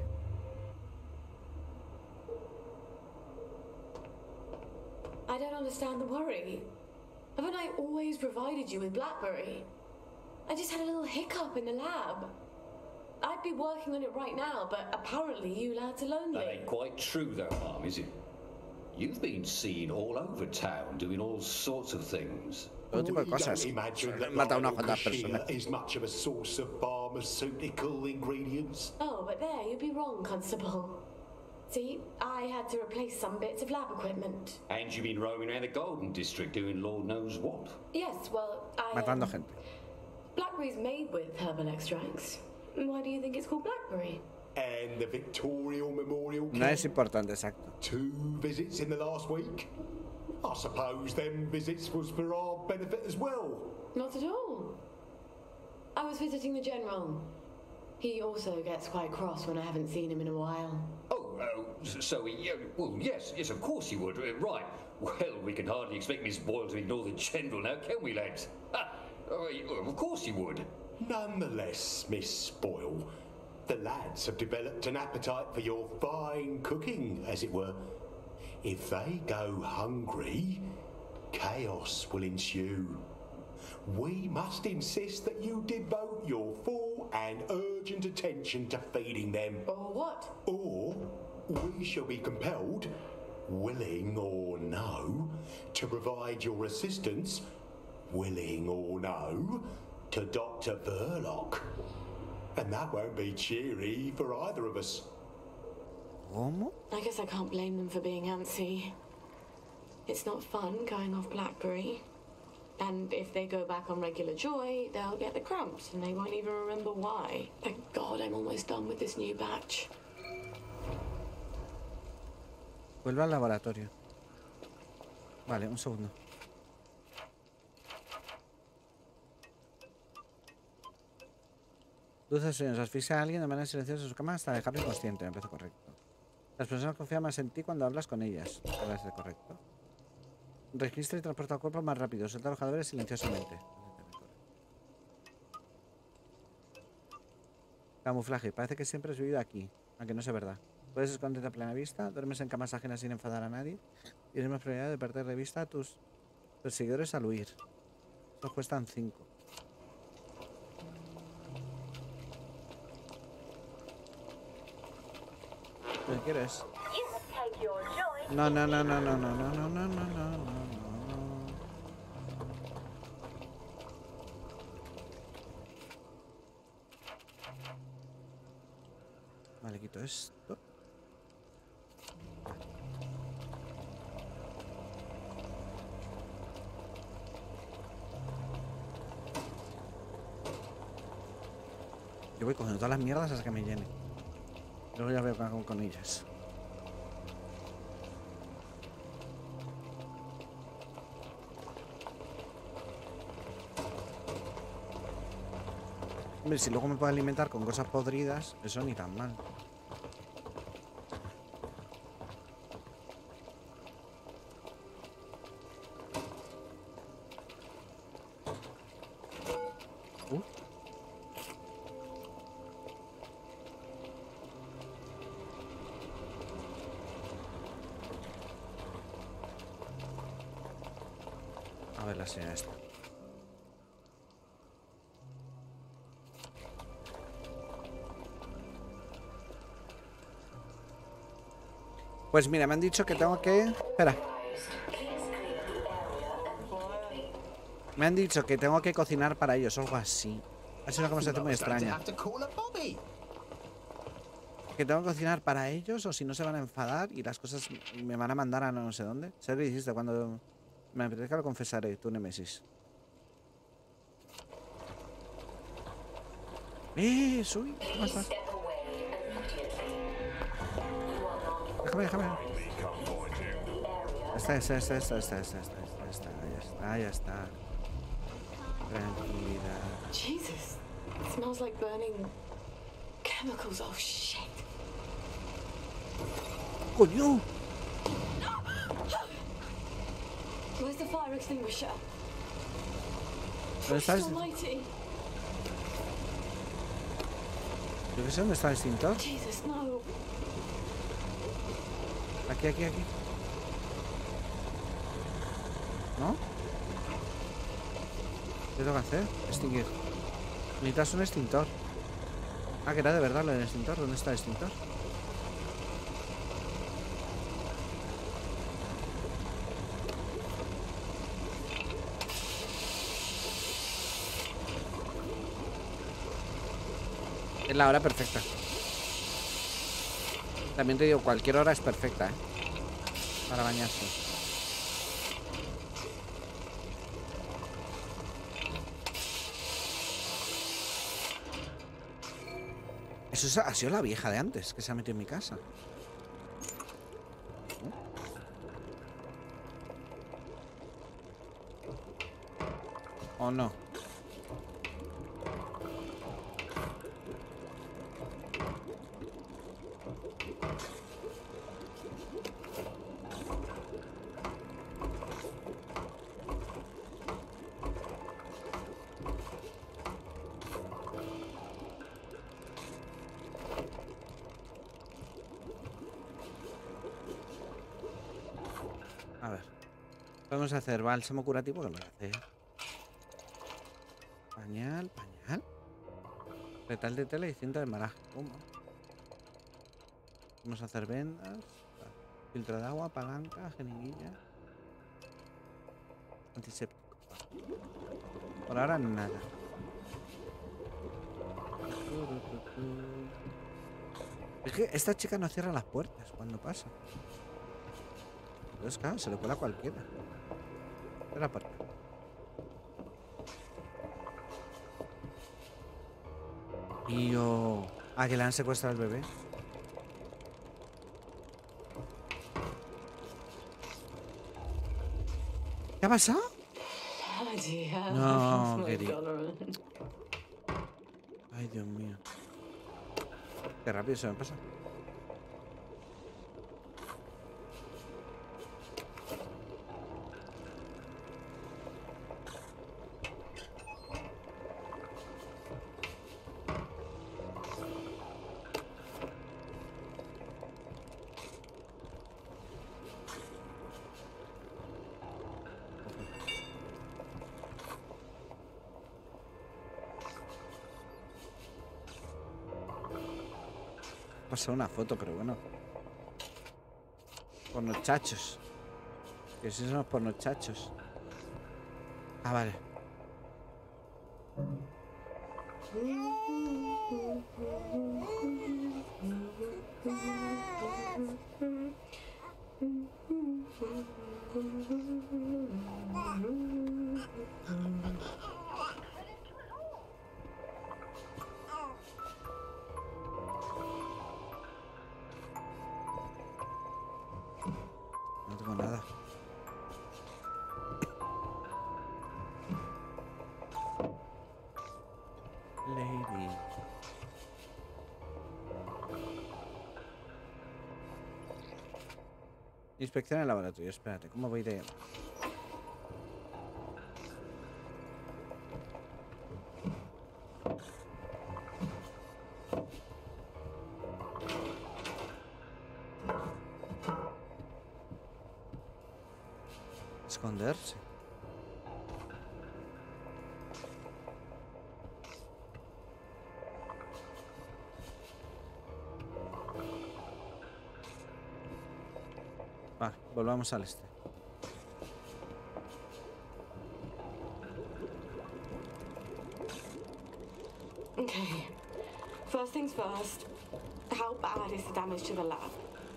I don't understand the worry. Haven't I always provided you with blackberry? I just had a little hiccup in the lab. I'd be working on it right now, but apparently you lads are lonely. That ain't quite true though, Mum, is it? You've been seen all over town doing all sorts of things. Todo tipo de cosas. Don't imagine that Mata a una Lionel cuantas Kashira personas. is much of a source of pharmaceutical ingredients. Oh, but there, you'd be wrong, Constable. See, I had to replace some bits of lab equipment. And you've been roaming around the Golden District doing Lord knows what. Yes, well, I... Matando um, gente. Blackberry's made with herbal extracts. Why do you think it's called blackberry? And the Victoria Memorial No es importante, exacto. Two visits in the last week. I suppose them visits was for our benefit as well. Not at all. I was visiting the General. He also gets quite cross when I haven't seen him in a while. Oh, uh, so, yeah, well, yes, yes, of course you would. Uh, right. Well, we can hardly expect Miss Boyle to ignore the General now, can we, lads? Ha! Oh, of course you would. Nonetheless, Miss Boyle, the lads have developed an appetite for your fine cooking, as it were. If they go hungry, chaos will ensue. We must insist that you devote your full and urgent attention to feeding them. Or what? Or we shall be compelled, willing or no, to provide your assistance, willing or no, to Doctor Verloc. And that won't be cheery for either of us. ¿Cómo? I guess I can't blame them for being antsy. It's not fun going off blackberry. And if they go back on regular joy, they'll get the cramps and they won't even remember why. Thank God I'm almost done with this new batch. Vuelve al laboratorio. Vale, un segundo. Dulces sueños. Asfixia a alguien de manera silenciosa en su cama hasta dejarlo inconsciente. Me parece correcto. Las personas confían más en ti cuando hablas con ellas. Me parece correcto. Registra y transporta el cuerpo más rápido. Suelta a los cadáveres silenciosamente. Camuflaje. Parece que siempre has vivido aquí, aunque no sea verdad. Puedes esconderte a plena vista, duermes en camas ajenas sin enfadar a nadie. Tienes más probabilidad de perder de vista a tus perseguidores al huir. Estos cuestan cinco. ¿Qué quieres? No, no, no, no, no, no, no, no, no, no, no, no, no. Vale, quito esto. Yo voy cogiendo todas las mierdas hasta que me llene. Luego ya veo qué hago con ellas. Hombre, si luego me puedo alimentar con cosas podridas, eso ni tan mal. Uh. A ver la señal esta. Pues mira, me han dicho que tengo que... Espera. Me han dicho que tengo que cocinar para ellos o algo así. Ha sido una conversación muy extraña. Que tengo que cocinar para ellos o si no se van a enfadar y las cosas me van a mandar a no sé dónde. ¿Sabes lo que hiciste? Cuando me apetezca lo confesaré, tu Nemesis. ¡Eh! ¡Soy! ¿Cómo estás? Déjame, déjame. Esta, esta, esta, esta, esta, esta, esta, esta, esta, ya está, ya está. Tranquilidad. Jesus, it smells like burning chemicals. Oh shit. ¡Coño! Where's the fire extinguisher? ¿Dónde está el... Almighty. Yo qué sé, ¿dónde está el extintor? Jesus, no. Aquí, aquí, aquí. ¿No? ¿Qué tengo que hacer? Extinguir. Necesitas un extintor. Ah, que era de verdad lo del extintor. ¿Dónde está el extintor? Es la hora perfecta. También te digo, cualquier hora es perfecta, ¿eh? Para bañarse. Eso ha sido la vieja de antes, que se ha metido en mi casa. ¿O no? A ver. Vamos a hacer bálsamo curativo, que lo voy a hacer. Pañal, pañal. Retal de tela y cinta de embalaje. ¿Cómo? Vamos a hacer vendas. Filtro de agua, palanca, jeringuilla. Antiséptico. Por ahora nada. Es que esta chica no cierra las puertas cuando pasa. Entonces, claro, se le cuela a cualquiera. Cierra la puerta. Tío. Ah, que le han secuestrado al bebé. ¿Qué ha pasado? No, querido. Ay, Dios mío. Qué rápido se me pasa. Pasó una foto, pero bueno. Pornochachos. Que si son los pornochachos. Ah, vale. No tengo nada. Lady. Inspección en el laboratorio. Espérate, ¿cómo voy de...? Esconderse. Vale, volvamos al este. Okay. First things first. How bad is the damage to the lab?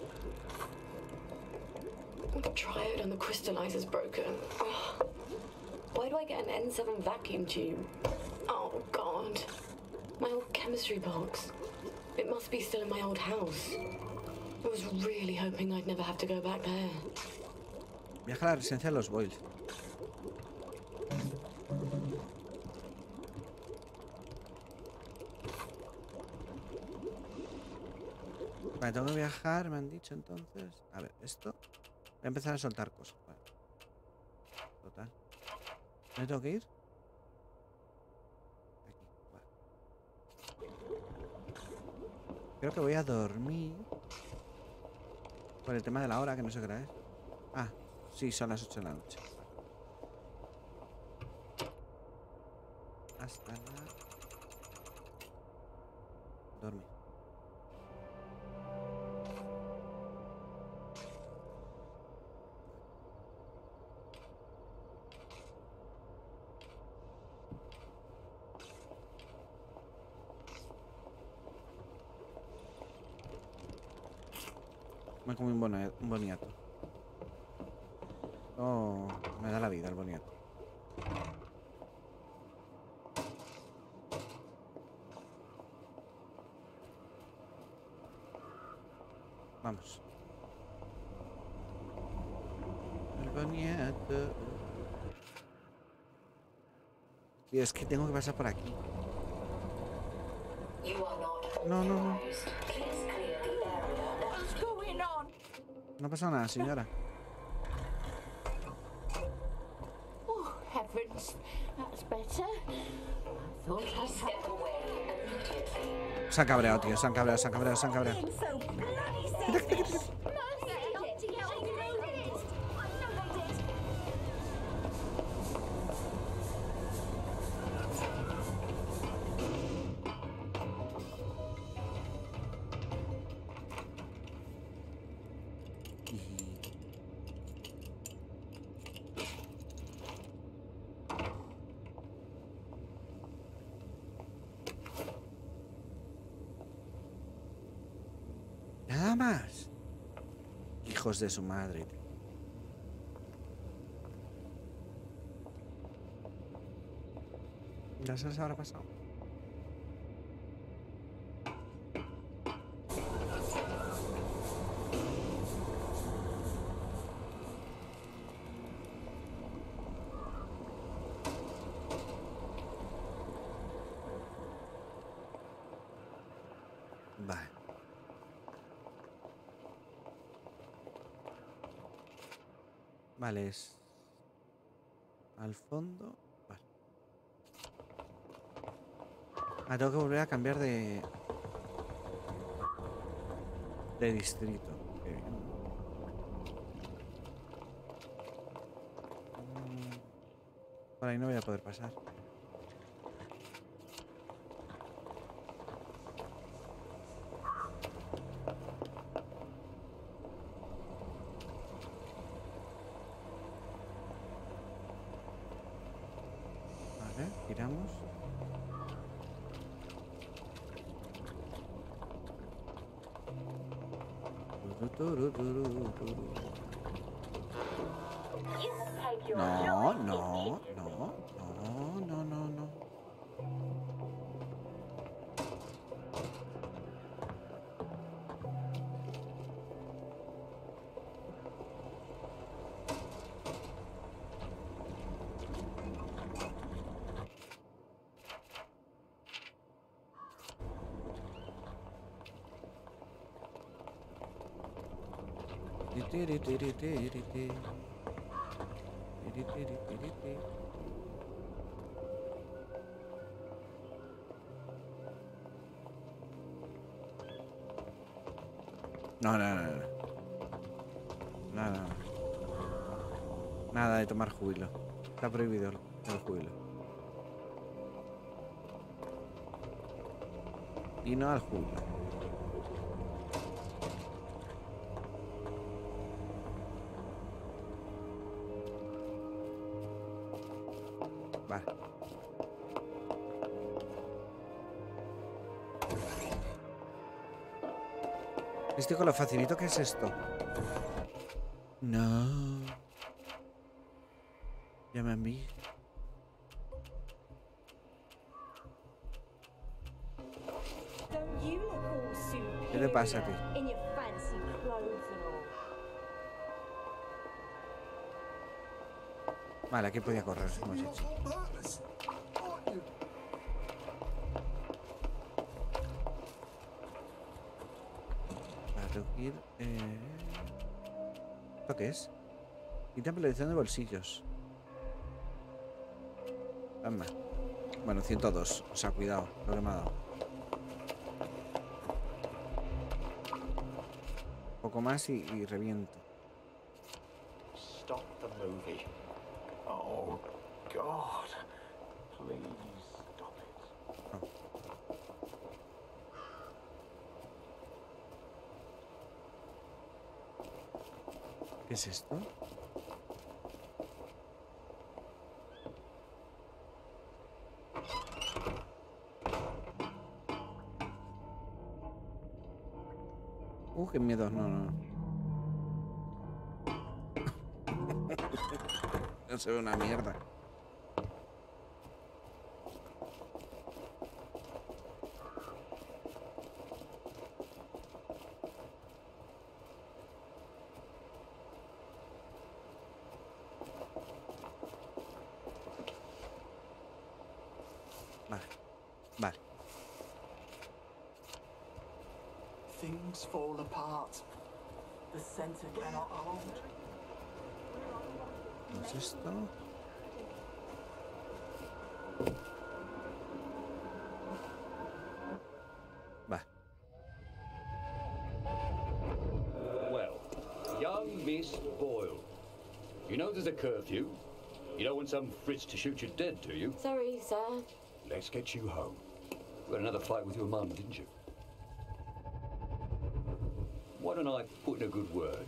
The triode on the crystallizer's broken. Ugh. Why do I get an N seven vacuum tube? Oh, God. My old chemistry box. It must be still in my old house. I was really hoping I'd never have to go back there. Viaja a la residencia de los Boyle. Vale, tengo que viajar, me han dicho entonces. A ver, esto. Voy a empezar a soltar cosas. Vale. Total. ¿Dónde tengo que ir? Aquí. Vale. Creo que voy a dormir. Por el tema de la hora, que no sé qué hora es. Ah, sí, son las ocho de la noche. Hasta la... Dormir. Me comí un, boni un boniato. Oh, me da la vida el boniato. Vamos. El boniato. Y es que tengo que pasar por aquí. No, no, no. No pasa nada, señora. Oh, heavens. That's better. I thought I'd step away immediately. Se han cabreado, tío. Se han cabreado, se han cabreado, se han cabreado. Nada más. Hijos de su madre. Ya se les habrá pasado. Vale. Vale, es al fondo. Vale. Ah, tengo que volver a cambiar de de distrito. Qué bien. Por ahí no voy a poder pasar. vamos. No, no, no, no, no, no, no. No, no, no, no. Nada, nada. Nada de tomar júbilo. Está prohibido el, el júbilo. Y no al júbilo. Vale. Estoy con lo facilito que es esto. No. Ya me envié. ¿Qué te pasa a ti? Vale, aquí podía correr, hemos hecho. Vale, tengo que ir... Eh... ¿Esto qué es? Quita ampliación de bolsillos. Dame. Bueno, ciento dos. O sea, cuidado, lo que me ha dado. Un poco más y, y reviento. Stop the movie. Oh, God. Please stop it. Oh. ¿Qué es esto? Uh, qué miedo, no, no. No se ve una mierda. Vale, vale. Things fall apart. The center cannot hold. ¿Qué es esto? Va. Well, young Miss Boyle, you know there's a curfew. You don't want some Fritz to shoot you dead, do you? Sorry, sir. Let's get you home. You had another fight with your mum, didn't you? Why don't I put in a good word?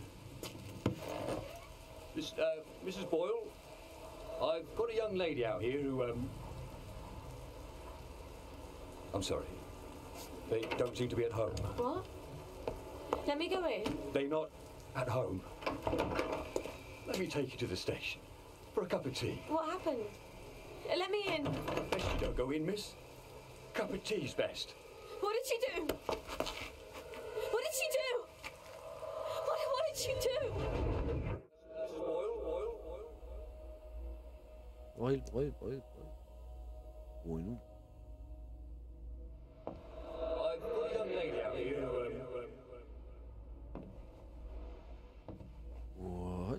Miss, uh, Missus Boyle, I've got a young lady out here who, um... I'm sorry. They don't seem to be at home. What? Let me go in. They're not at home. Let me take you to the station for a cup of tea. What happened? Let me in. Best you don't go in, miss. Cup of tea's best. What did she do? What did she do? What, what did she do? Boil, boil, boil, boil. Bueno. I've got a young lady out here who, um... What?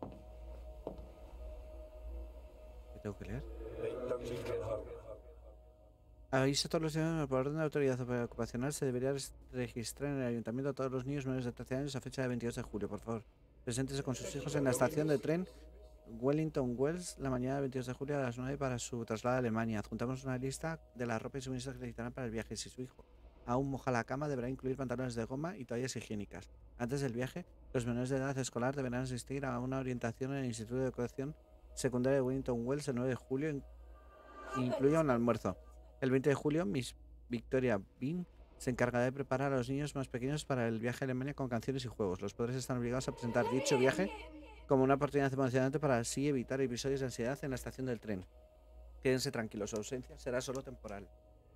¿Qué tengo que leer? They don't seem to be at home. Avisa a todos los ciudadanos por orden de autoridad ocupacional. Se debería registrar en el ayuntamiento a todos los niños menores de trece años a fecha de veintidós de julio, por favor. Preséntese con sus hijos en la estación de tren Wellington Wells la mañana del veintidós de julio a las nueve para su traslado a Alemania. Adjuntamos una lista de la ropa y suministros que necesitarán para el viaje. Si su hijo aún moja la cama, deberá incluir pantalones de goma y toallas higiénicas. Antes del viaje, los menores de edad escolar deberán asistir a una orientación en el Instituto de Educación Secundaria de Wellington Wells el nueve de julio en incluya un almuerzo. El veinte de julio, Miss Victoria Bean se encargará de preparar a los niños más pequeños para el viaje a Alemania con canciones y juegos. Los padres están obligados a presentar dicho viaje como una oportunidad emocionante para así evitar episodios de ansiedad en la estación del tren. Quédense tranquilos, su ausencia será solo temporal.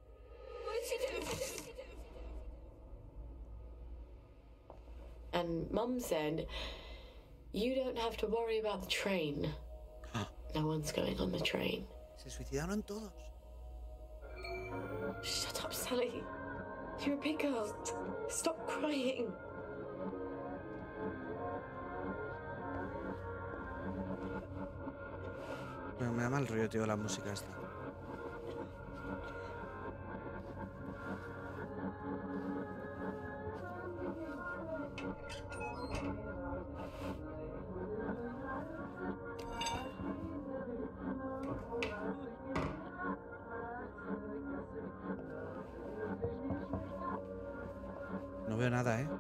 And Mum said, you don't have to worry about the train. No one's going on the train. Se suicidaron todos. Shut up, Sally. You're a big girl. Stop crying. Pero me da mal rollo, tío, la música esta. No veo nada, ¿eh?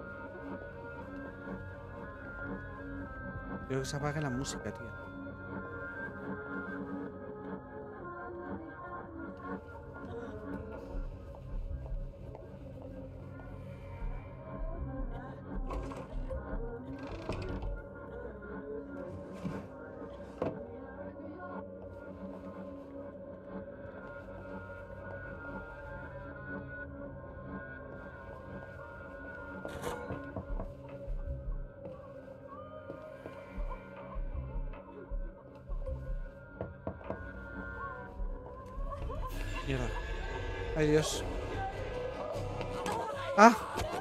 Creo que se apague la música, tío. Mierda. Ay, Dios. ¡Ah!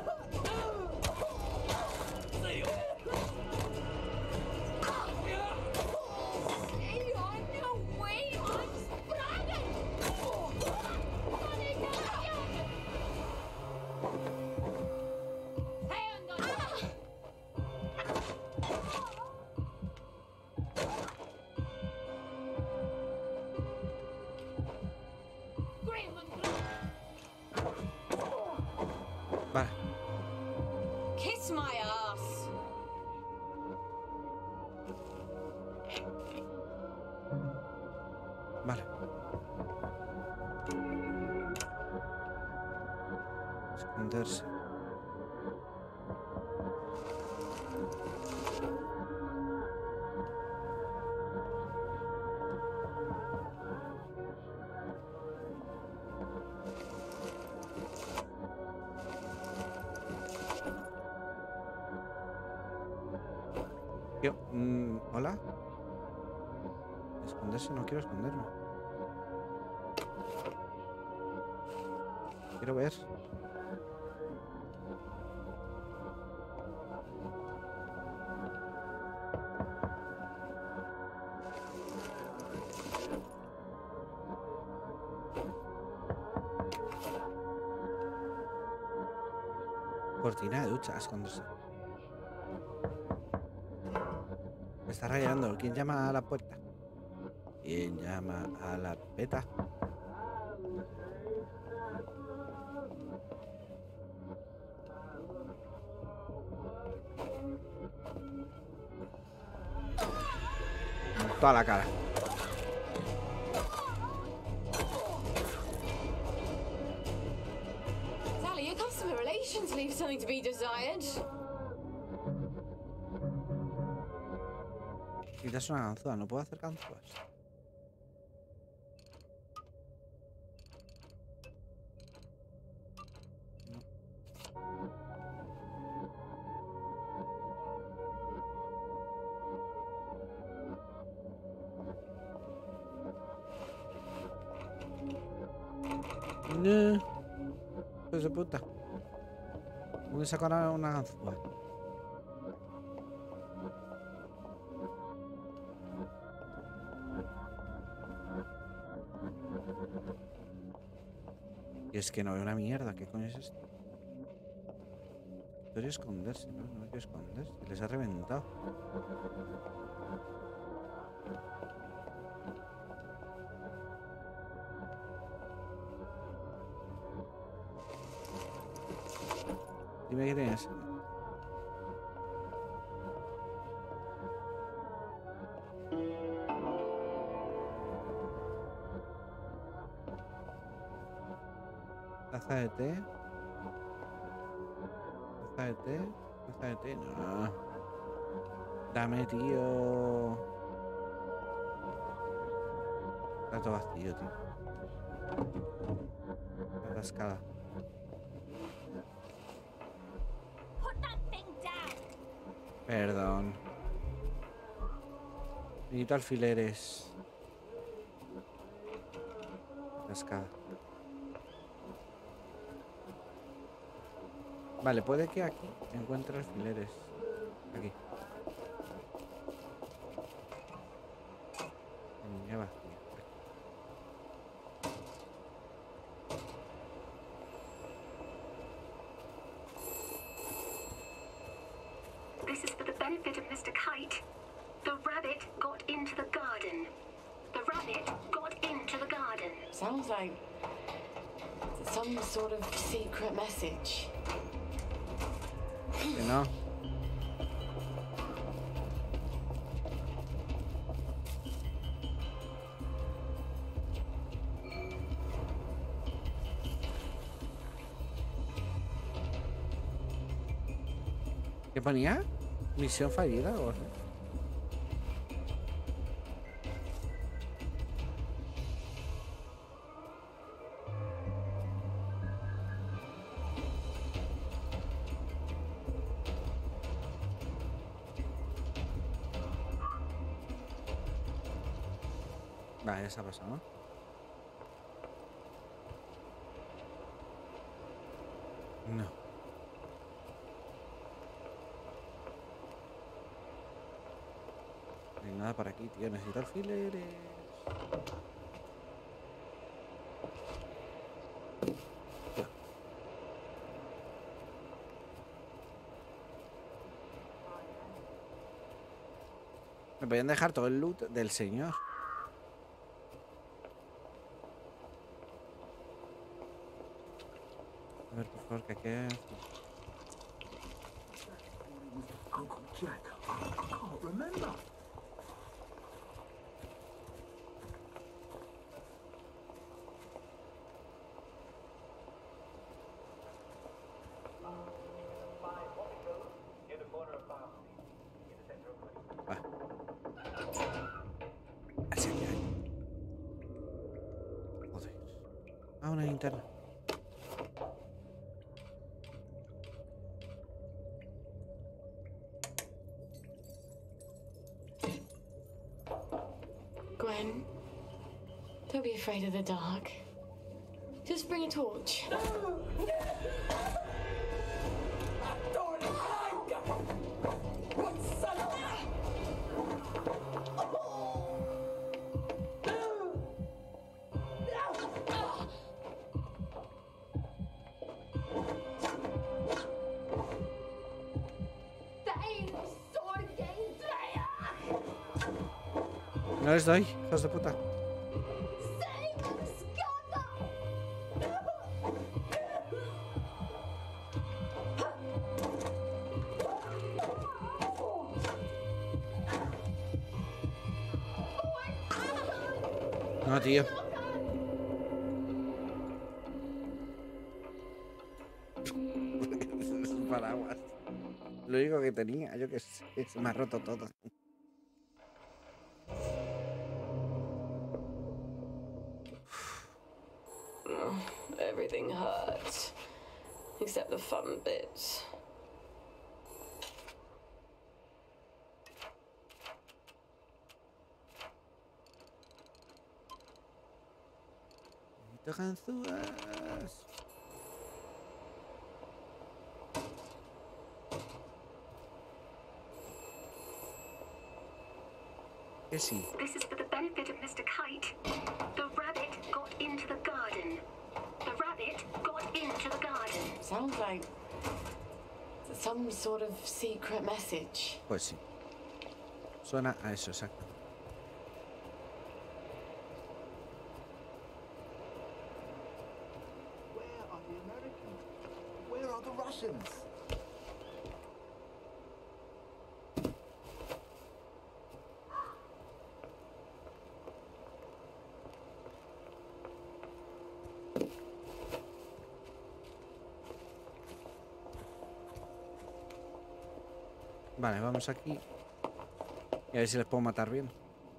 Vale. Kiss my ass. Vale. Esconderse. Yo, mm, hola. Esconderse, no quiero esconderme. Quiero ver. Cortina de ducha, esconderse. Me está rayando. ¿Quién llama a la puerta? ¿Quién llama a la peta? En toda la cara. Sally, your customer relations leave something to be desired. Quizás una ganzúa. ¿No puedo hacer ganzúas? No. Hijos de puta. ¿Dónde sacará una ganzúa? Y es que no veo una mierda. ¿Qué coño es esto? Quiero esconderse, ¿no? No me quiero esconder. Se les ha reventado. Dime qué tienes. Taza de té. Taza de té. Taza de té. No. Dame, tío. Está todo vacío, tío. Atascada. Perdón. Necesito alfileres. Atascada. Vale, puede que aquí encuentre alfileres. Aquí. Niña vacía. This is for the benefit of Mister Kite. The rabbit got into the garden. The rabbit got into the garden. Sounds like some sort of secret message. Que no. ¿Qué ponía? ¿Misión fallida o no? Vale, ya se ha pasado, ¿no? No. No hay nada por aquí, tío. Necesito alfileres. Me podían dejar todo el loot del señor. A ver, por favor, que quede. Uncle Jack, I can't remember. Así que hay. Joder. Ah, una linterna. Gwen, don't be afraid of the dark. Just bring a torch. No les doy, hijos de puta. No, tío. Paraguas. Lo único que tenía, yo que sé, se me ha roto todo. Everything hurts, except the fun bits. Necesito ganzúas. Que sí. This is for the benefit of Mister Kite. The rabbit got into the garden. The rabbit got into the garden. Sounds like some sort of secret message. Pues sí. Suena a eso, exacto. Where are the Americans? Where are the Russians? Vale, vamos aquí. Y a ver si les puedo matar bien.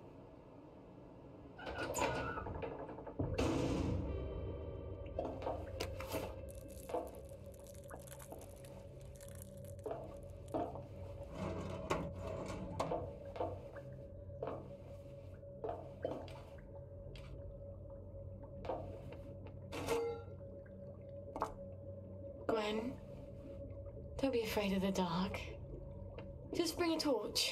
Gwen, don't be afraid of the dark. Just bring a torch.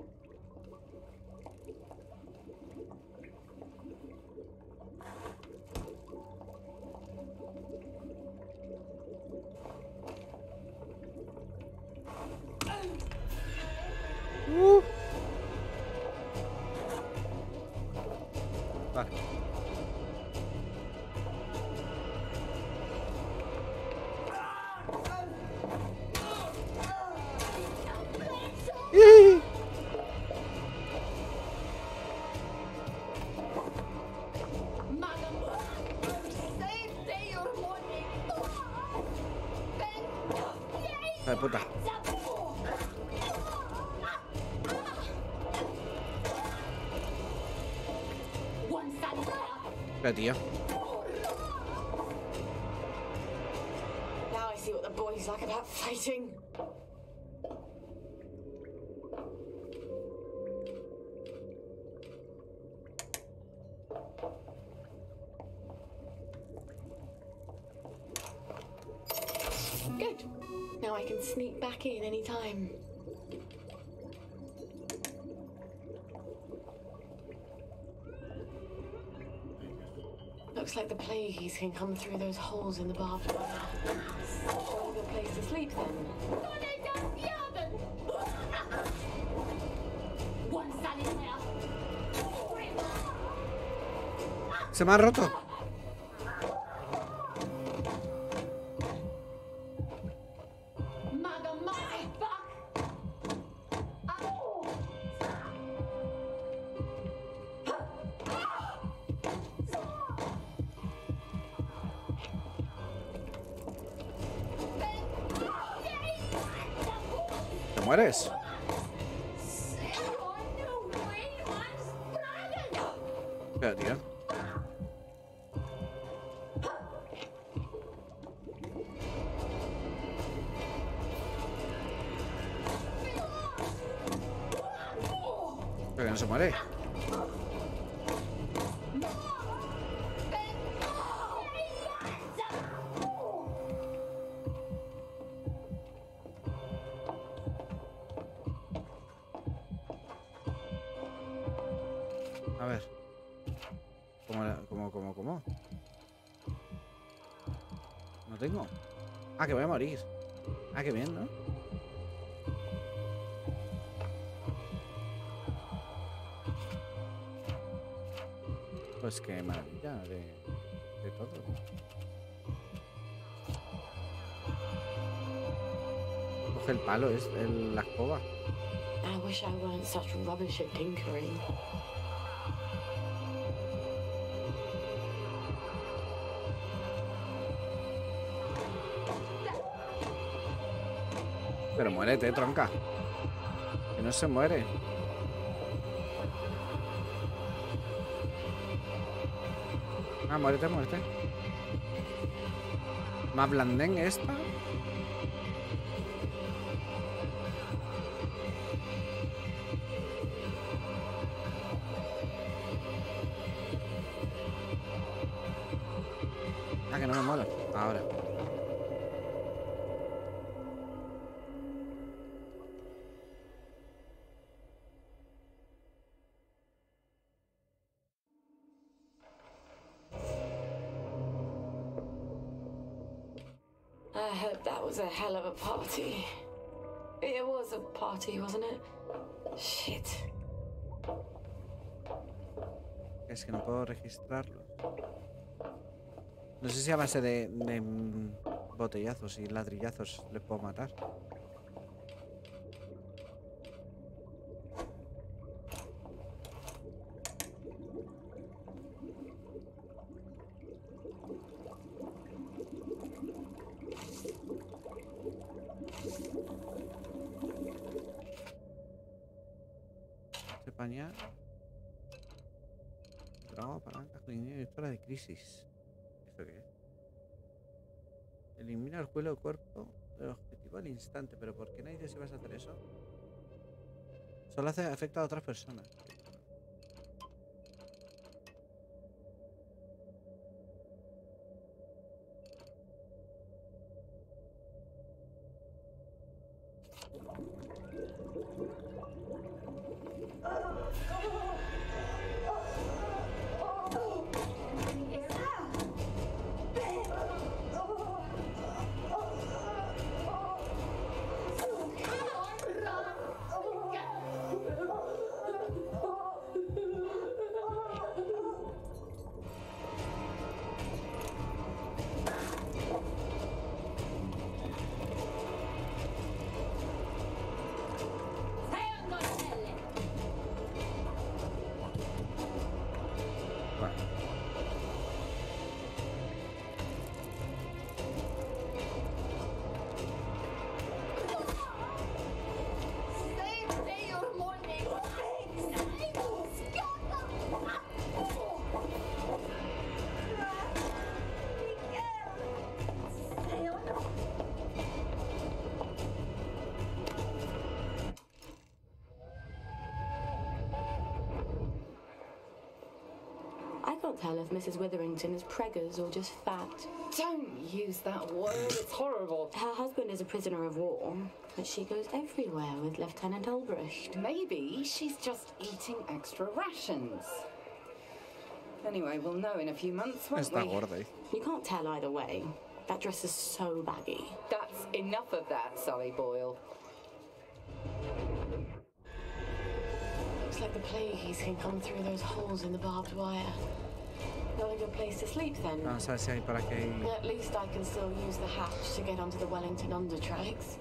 Uh. Vale. ¡Eh! ¡Hijo de puta! Pero tío. Now I see what the boy's like about fighting. Good. Now I can sneak back in any time. Looks like the plagues can come through those holes in the barbed wire. All a good place to sleep then. Se me ha roto. ¿Te mueres? Espera, tío. Pero que no se muere. A ver. ¿Cómo, cómo, cómo, cómo? No tengo. Ah, que voy a morir. Ah, qué bien, ¿no? Pues qué maravilla de, de todo. Coge el palo, es el, la escoba. I wish I weren't such rubbish at tinkering. Pero muérete, tronca. Que no se muere. Ah, muérete, muérete. Más blandén esta. Ah, que no me mola. Ahora. I heard that was a hell of a party. It was a party, wasn't it? Shit. Es que no puedo registrarlo. No sé si a base de, de botellazos y ladrillazos les puedo matar. España. Droga, palanca, y fuera de crisis. ¿Esto qué es? Elimina el juego de cuerpo del objetivo al instante. ¿Pero por qué nadie se va a hacer eso? Solo hace efecto a otras personas. I can't tell if Missus Witherington is preggers or just fat. Don't use that word, it's horrible. Her husband is a prisoner of war, but she goes everywhere with Lieutenant Ulbricht. Maybe she's just eating extra rations. Anyway, we'll know in a few months, won't Está we? gorda. You can't tell either way. That dress is so baggy. That's enough of that, Sully Boyle. Looks like the plagues can come through those holes in the barbed wire. Not a good place to sleep then. Vamos a ver si hay por aquí. At least I can still use the hatch to get onto the Wellington undertracks.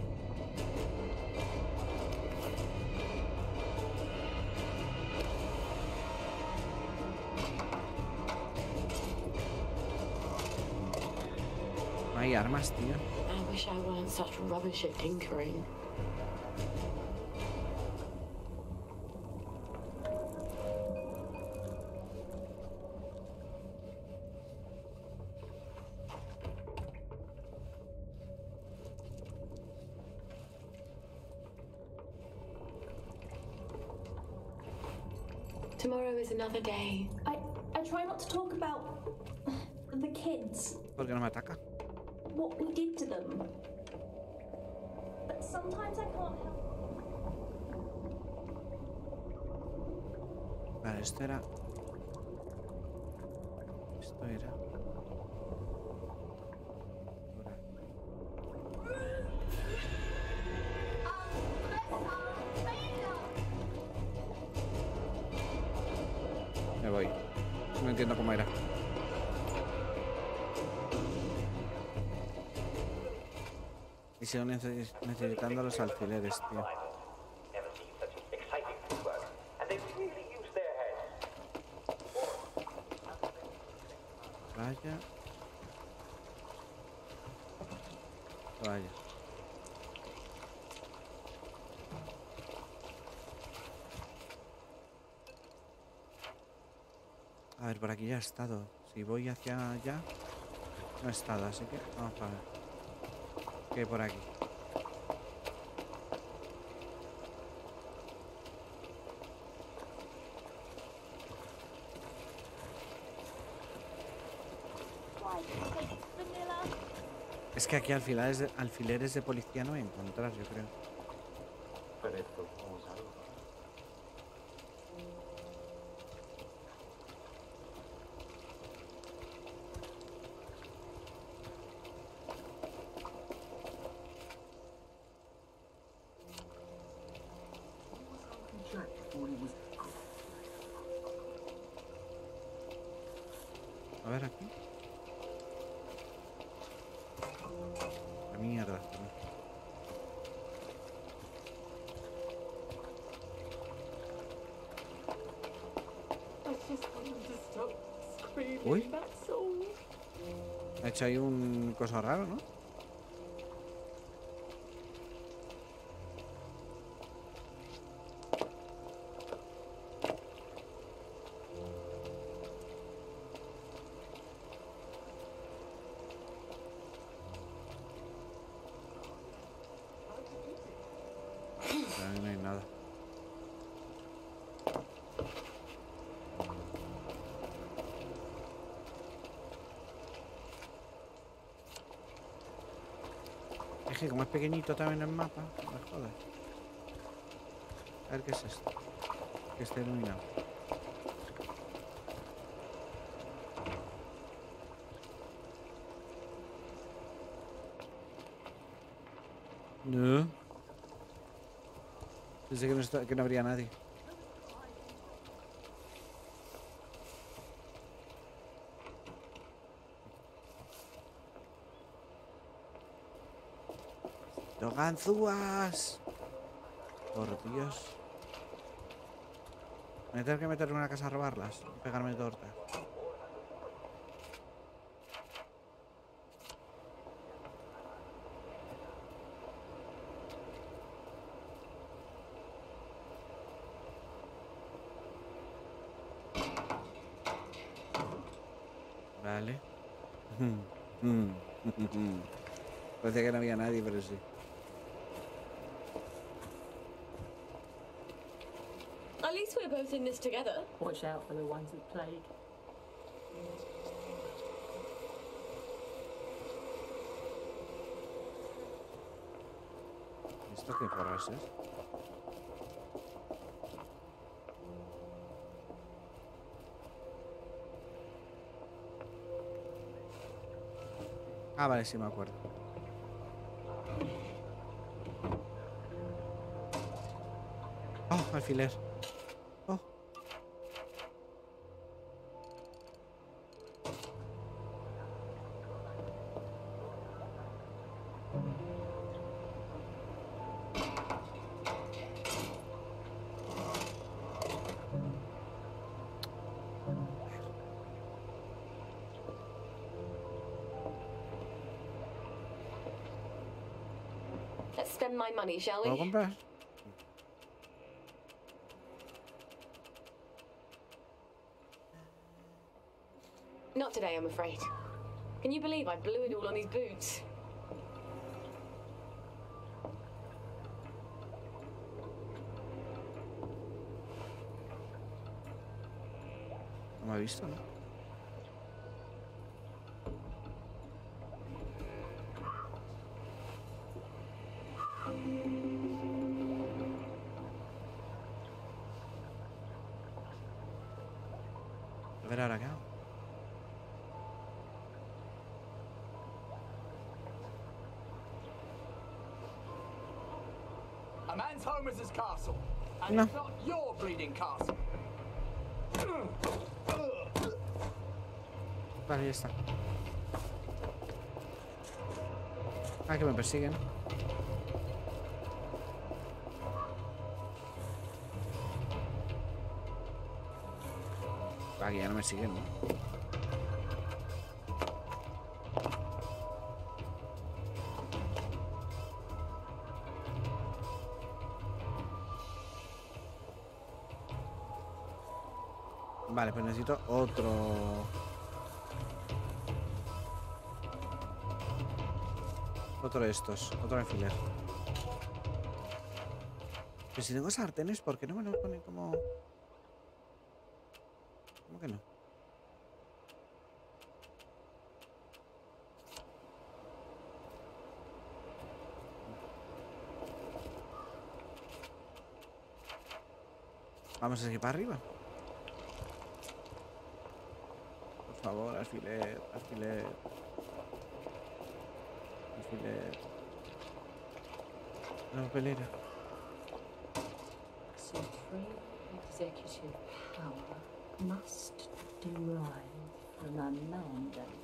No hay armas, tío. I wish I weren't such rubbish at tinkering. Tomorrow is another day. I I try not to talk about the kids, ¿Por qué no me ataca? what we did to them. But sometimes I can't help. Vale, esto era. Esto era. Me voy. No entiendo cómo era. Y sigo neces- necesitando los alfileres, tío. Vaya. Vaya. A ver, por aquí ya he estado. Si voy hacia allá, no he estado, así que vamos a ver. ¿Qué hay por aquí? Es que aquí alfileres de, alfileres de policía no voy a encontrar, yo creo. Pero esto, vamos a ver. A ver aquí. La mierda. I just wanted to stop screaming, Uy. that's all. Ha hecho ahí un coso raro, ¿no? Es que como es pequeñito también el mapa, no me jodas. A ver qué es esto. Que está iluminado. No. Pensé que no, está, que no habría nadie. ¡Los ganzúas! Por Dios. Me tengo que meter en una casa a robarlas. Pegarme tortas. Vale. Parecía que no había nadie, pero sí. At least we're both in this together. Watch out for the ones with plague. ¿Esto qué porras es? Ah, vale, sí me acuerdo. Oh, alfiler. Oh. Let's spend my money, shall ¿Puedo we? comprar? Not today, I'm afraid. Can you believe I blew it all on these boots? No me ha visto, ¿no? A ver ahora qué hago. A man's home is his castle, and No. it's not your breeding castle. Vale, ya está. Ah, que me persiguen. Ah, que ya no me siguen, ¿no? Vale, pues necesito otro. Otro de estos, otro alfiler. Pero si tengo sartenes, ¿por qué no me los ponen como...? ¿Cómo que no? Vamos a seguir para arriba. Por favor, alfiler, alfiler. Alfiler. La papelera. Supreme executive power must derive from a mandate.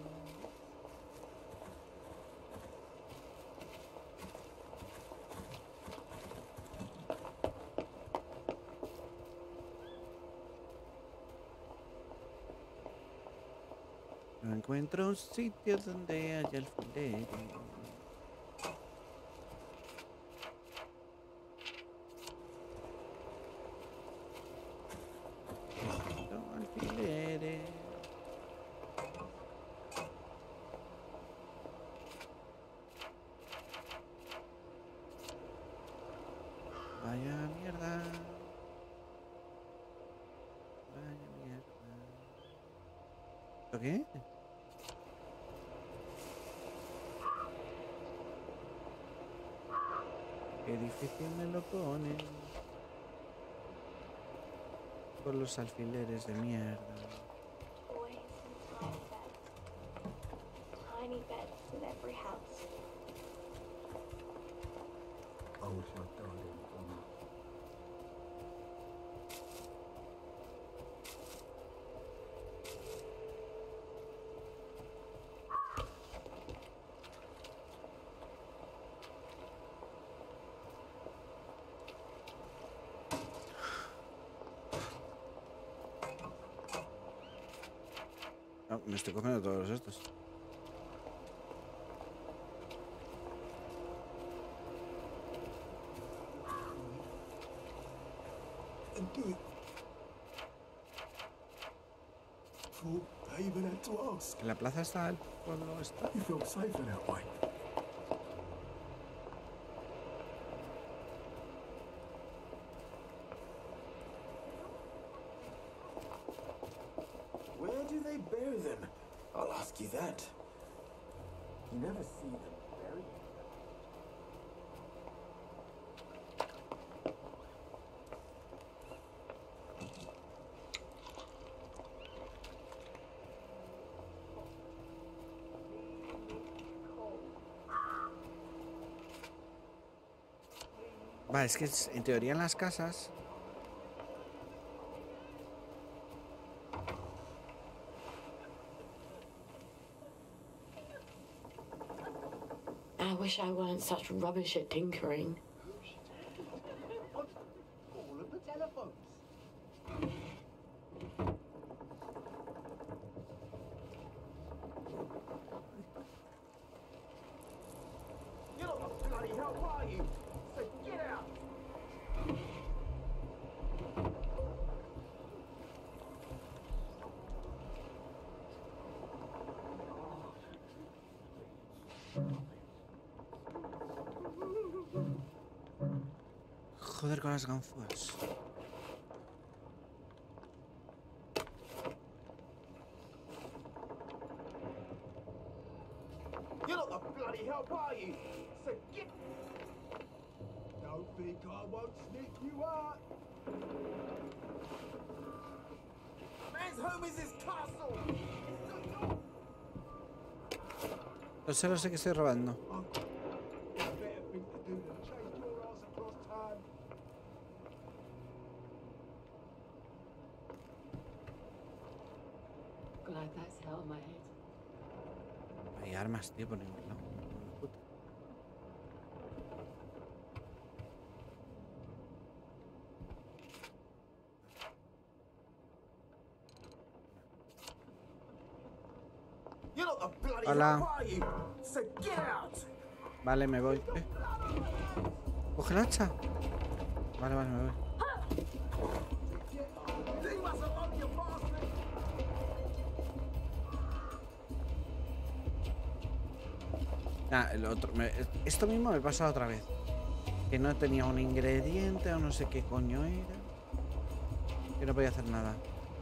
No encuentro un sitio donde haya alfileres. Necesito alfileres. Vaya mierda. Vaya mierda. ¿Esto qué? Qué difícil me lo ponen. Con los alfileres de mierda. Boys and tiny beds. Tiny beds in every house. I wish I'd died in one. No, me estoy cogiendo todos estos. Thought they even had to ask. En la plaza está el pueblo está. You felt safer that way. Where do they bury them? I'll ask you that. You never see them buried. Vale, es que es- en teoría en las casas. I wish I weren't such rubbish at tinkering. All of the telephones. You're not the bloody hell, are you? So get out! Joder con las ganzúas. You're not the bloody help, are you? So get... Don't think I won't sneak you out. Man's home is his castle. It's not your... Lo sé, lo sé que estoy robando. A better thing to do than chase your ass across town. Glad that's hell on my head. Hay armas, tío, por ningún lado. Puta. You're not the bloody Hola. help, are you? So get out. Vale, me voy. Eh. Coge el hacha. Vale, vale, me voy. Leave us alone, you bastard. Ah, el otro. me- esto mismo me pasa otra vez. Que no tenía un ingrediente o no sé qué coño era. Que no podía hacer nada.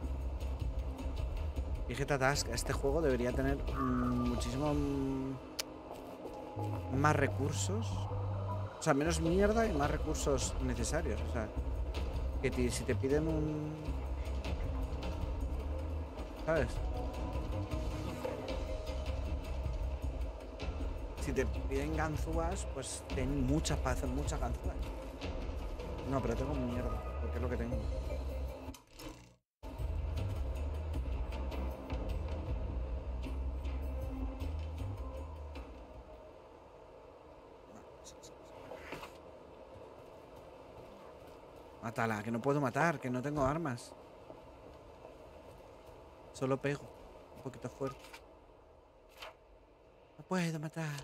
Vegeta Task, este juego debería tener mm, muchísimo mm, más recursos. O sea, menos mierda y más recursos necesarios. O sea, que ti- si te piden un... ¿Sabes? Si te piden ganzúas, pues ten muchas para hacer muchas ganzúas. No, pero tengo mierda, porque es lo que tengo. Mátala, que no puedo matar, que no tengo armas. Solo pego. Un poquito fuerte. No puedo matar.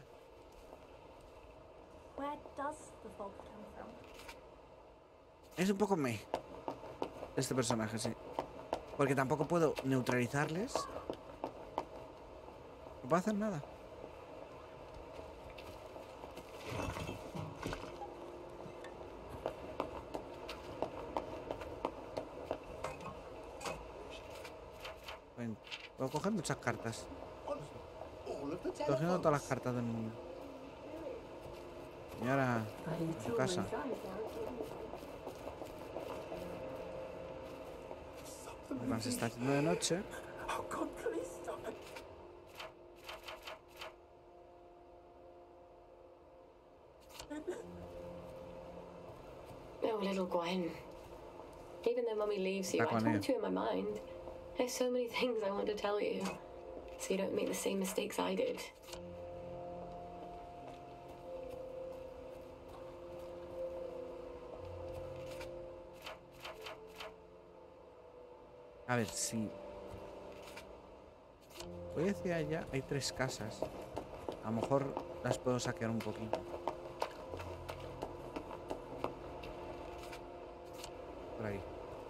Where does the fog come from? Es un poco me. Este personaje, sí. Porque tampoco puedo neutralizarles. No puedo hacer nada. Bueno, puedo coger muchas cartas. All of the Estoy cogiendo todas las cartas del mundo. Señora, a su casa. Además se está haciendo de noche. Oh, little Gwen. Even though Mummy leaves you, I Está con talk to you in my mind. There's so many things I want to tell you, so you don't make the same mistakes I did. A ver, si voy hacia allá, hay tres casas. A lo mejor las puedo saquear un poquito. Por ahí.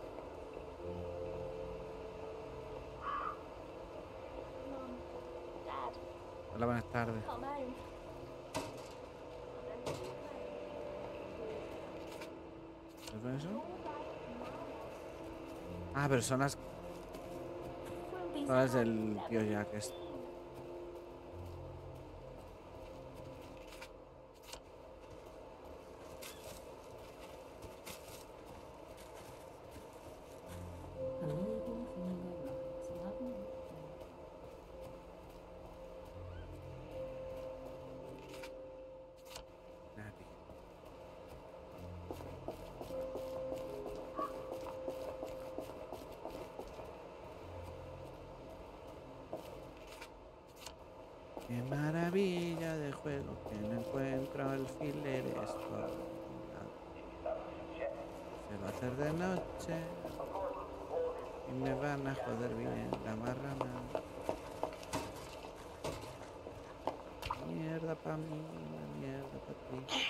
Hola, buenas tardes. ¿Es con eso? Ah, pero son las... Son las del tío Jack este. Qué maravilla de juego que no encuentro alfileres por ningún lado. Se va a hacer de noche y me van a joder bien la marrana. Mierda pa' mí, una mierda pa' ti.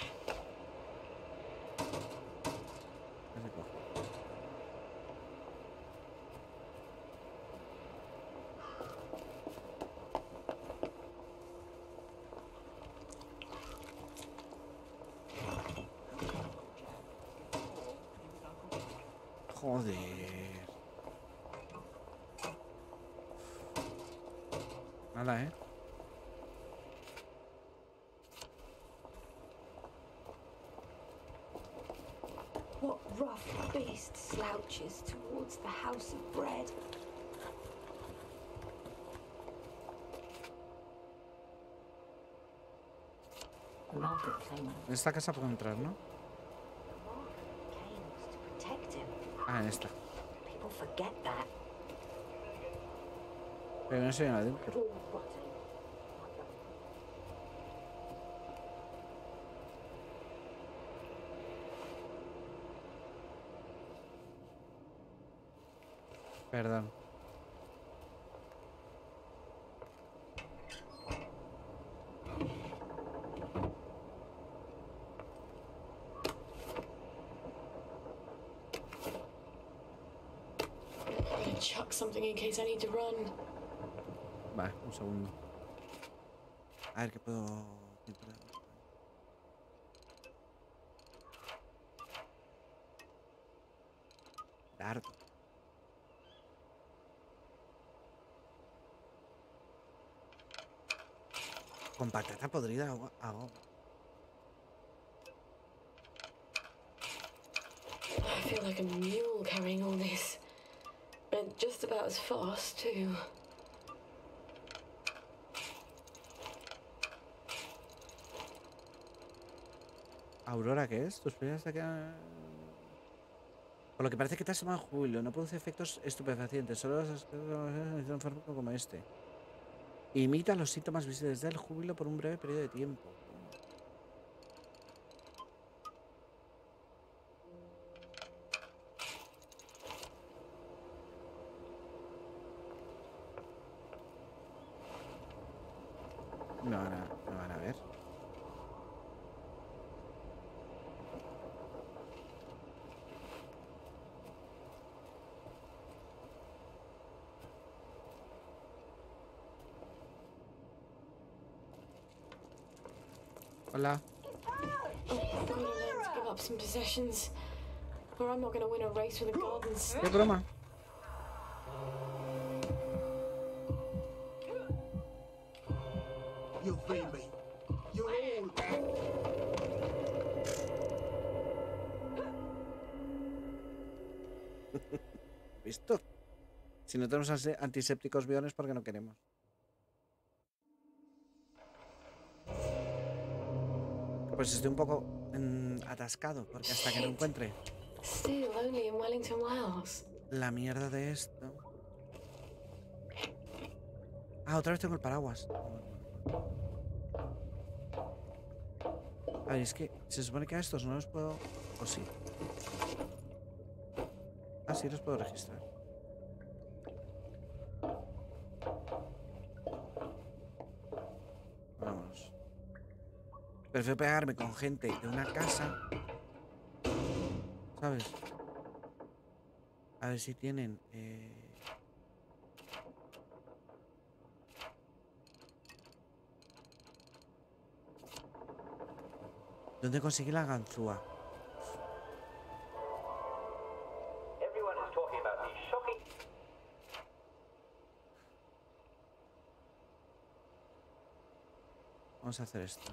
No se coge. Joder. Nada, ¿eh? What rough beast slouches towards the house of bread? En esta casa puedo entrar, ¿no? Ah, en esta. People forget that. Pero no se ve adentro. Perdón. Chuck something in case I need to run. Vale, un segundo. A ver qué puedo... Dardo. Con patata podrida hago... hago. I feel like a mule carrying all this. And just about as fast, too. Aurora, ¿qué es? Tus peleas hasta que... Por lo que parece que te has tomado júbilo. No produce efectos estupefacientes. Solo los un fármaco como este. Imita los síntomas visibles del júbilo por un breve periodo de tiempo. No van a, no van a ver. Hola. Oh, I'm gonna learn to give up some possessions, or I'm not gonna win a race with the gardens. ¿Qué broma? You'll free me. You'll all. ¿Visto? Si no tenemos antisépticos biones, ¿por qué no queremos? Pues estoy un poco mmm, atascado, porque hasta que no encuentre Still only in Wellington Wells. la mierda de esto. Ah, otra vez tengo el paraguas. A ver, es que se supone que a estos no los puedo... ¿O sí? Ah, sí, los puedo registrar. Vámonos. Prefiero pegarme con gente de una casa, ¿sabes? A ver si tienen... Eh... ¿Dónde conseguí la ganzúa? Vamos a hacer esto.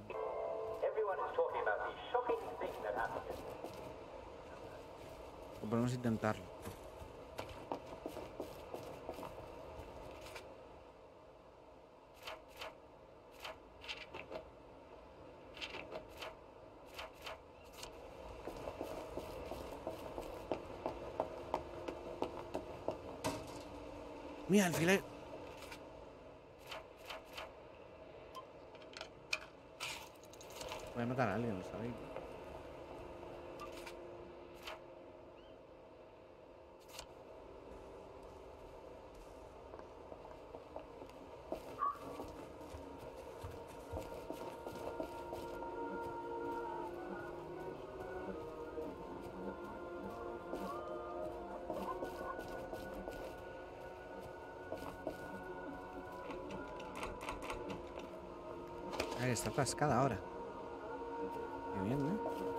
O podemos intentarlo. Mira, alfiler. Voy a matar a alguien, ¿lo sabéis? Ahí está atascada ahora. Qué bien, ¿eh?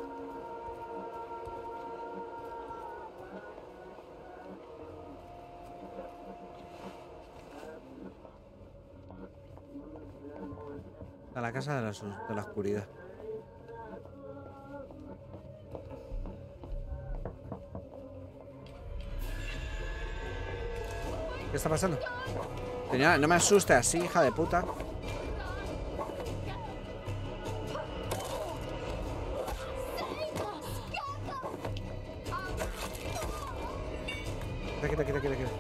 A la casa de la, de la oscuridad. ¿Qué está pasando? Señora, no me asuste así, hija de puta. Quita, quita, quita, quita.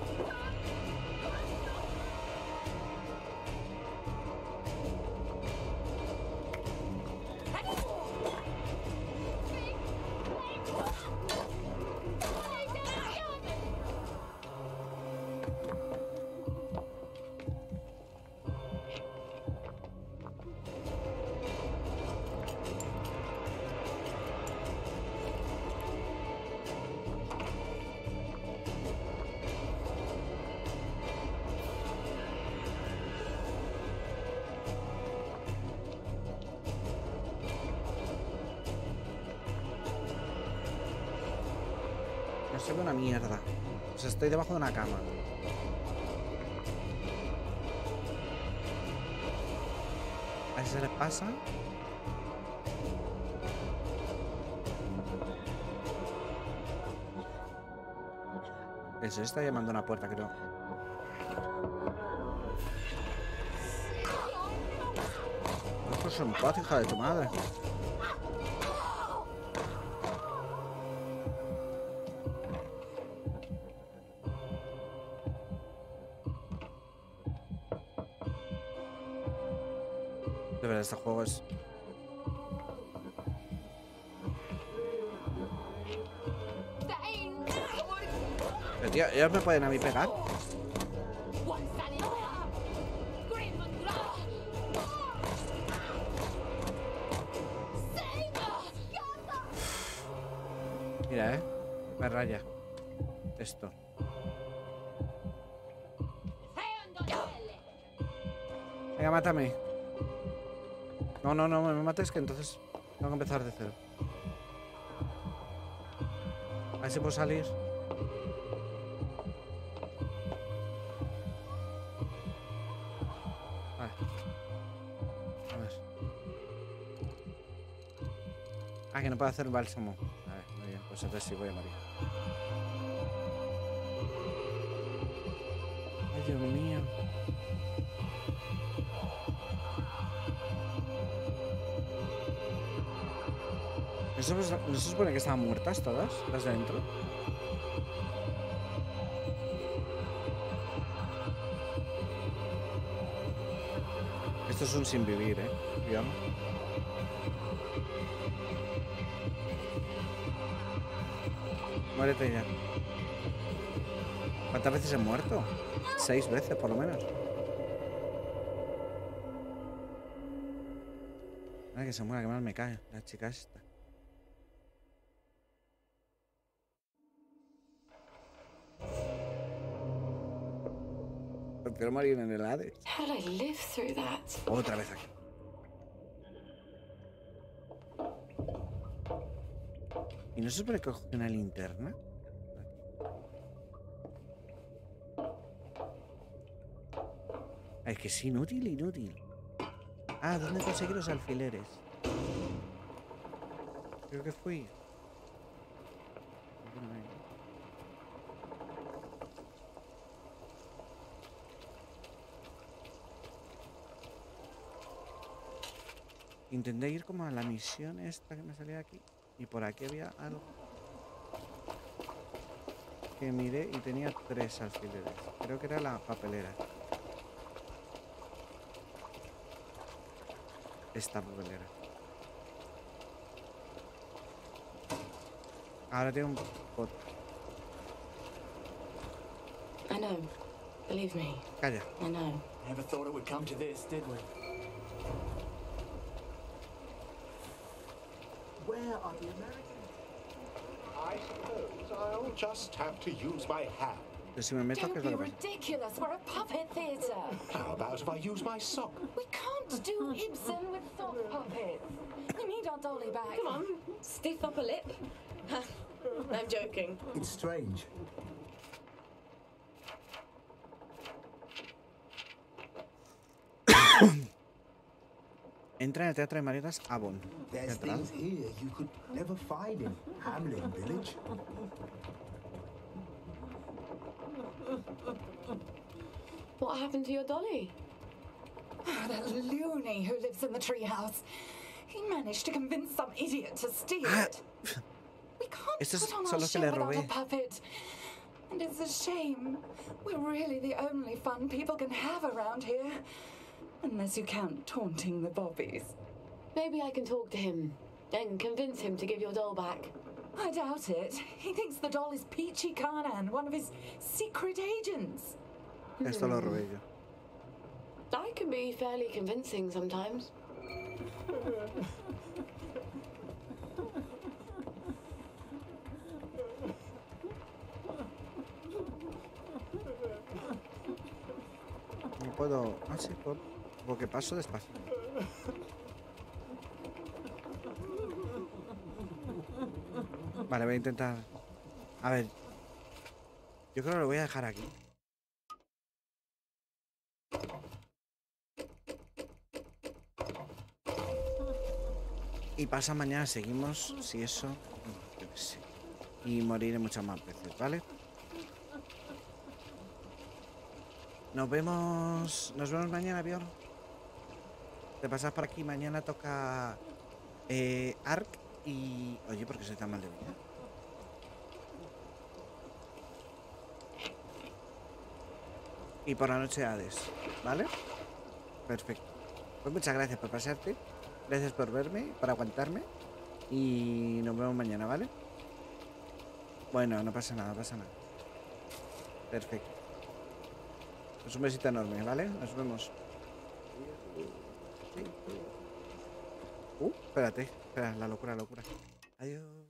No se ve una mierda. O sea, estoy debajo de una cama. A ver si se les pasa. Eso está llamando a una puerta, creo. Esto es en paz, hija de tu madre. De verdad, este juego es... Pero tío, ¿ellos me pueden a mí pegar? Mira, eh. Me raya. Esto. Venga, mátame. No, no, no, me mates, que entonces tengo que empezar de cero. A ver si puedo salir. Vale. A ver. Ah, que no puedo hacer bálsamo. A ver, muy bien, pues entonces sí voy a morir. Dios mío. ¿No se, ¿No se supone que estaban muertas todas, las de adentro? Esto es un sin vivir, ¿eh? Digamos. Muérete ya. ¿Cuántas veces he muerto? Seis veces, por lo menos. Ay, que se muera, que mal me cae la chica esta. Prefiero morir en el Hades. How did I live through that? Otra vez aquí. ¿Y no se supone que coge una linterna? Ay, es que es inútil, inútil. Ah, ¿dónde conseguí los alfileres? Creo que fui. Intenté ir como a la misión esta que me salía aquí. Y por aquí había algo que miré y tenía tres alfileres. Creo que era la papelera. Esta papelera. Ahora tengo un pot. I know. Believe me. Calla. I know. Never thought it would come to this, did we? Where are the Americans? I suppose I'll just have to use my hand. Pero si me meto, ¿qué es lo que pasa? Ridiculous. We're a puppet theatre. How about if I use my sock? We can't do Ibsen with sock puppets. We need our dolly back. Come on, stiff upper lip. I'm joking. It's strange. Entra en el Teatro de Marionetas Avon. There's Teatral. things here you could never find in Hamlin Village. What happened to your dolly? Oh, that loony who lives in the treehouse. He managed to convince some idiot to steal it. We can't Estos put on son our los que show le without a robé. puppet. And it's a shame. We're really the only fun people can have around here. Unless you count taunting the bobbies. Maybe I can talk to him and convince him to give your doll back. I doubt it. He thinks the doll is Peachy Carnan, one of his secret agents. Esto lo robé yo. I can be fairly convincing sometimes. No puedo... Ah, sí, puedo. Porque paso despacio. Vale, voy a intentar... A ver. Yo creo que lo voy a dejar aquí. Y pasa mañana, seguimos, si eso... Yo qué sé. Y moriré muchas más veces, ¿vale? Nos vemos... Nos vemos mañana, Bior. Te pasas por aquí, mañana toca... Eh, Ark y... Oye, ¿por qué soy tan mal de vida? Y por la noche Hades, ¿vale? Perfecto. Pues muchas gracias por pasarte. Gracias por verme, por aguantarme. Y nos vemos mañana, ¿vale? Bueno, no pasa nada, no pasa nada. Perfecto. Pues un besito enorme, ¿vale? Nos vemos. Uh, espérate. Espera, la locura, la locura. Adiós.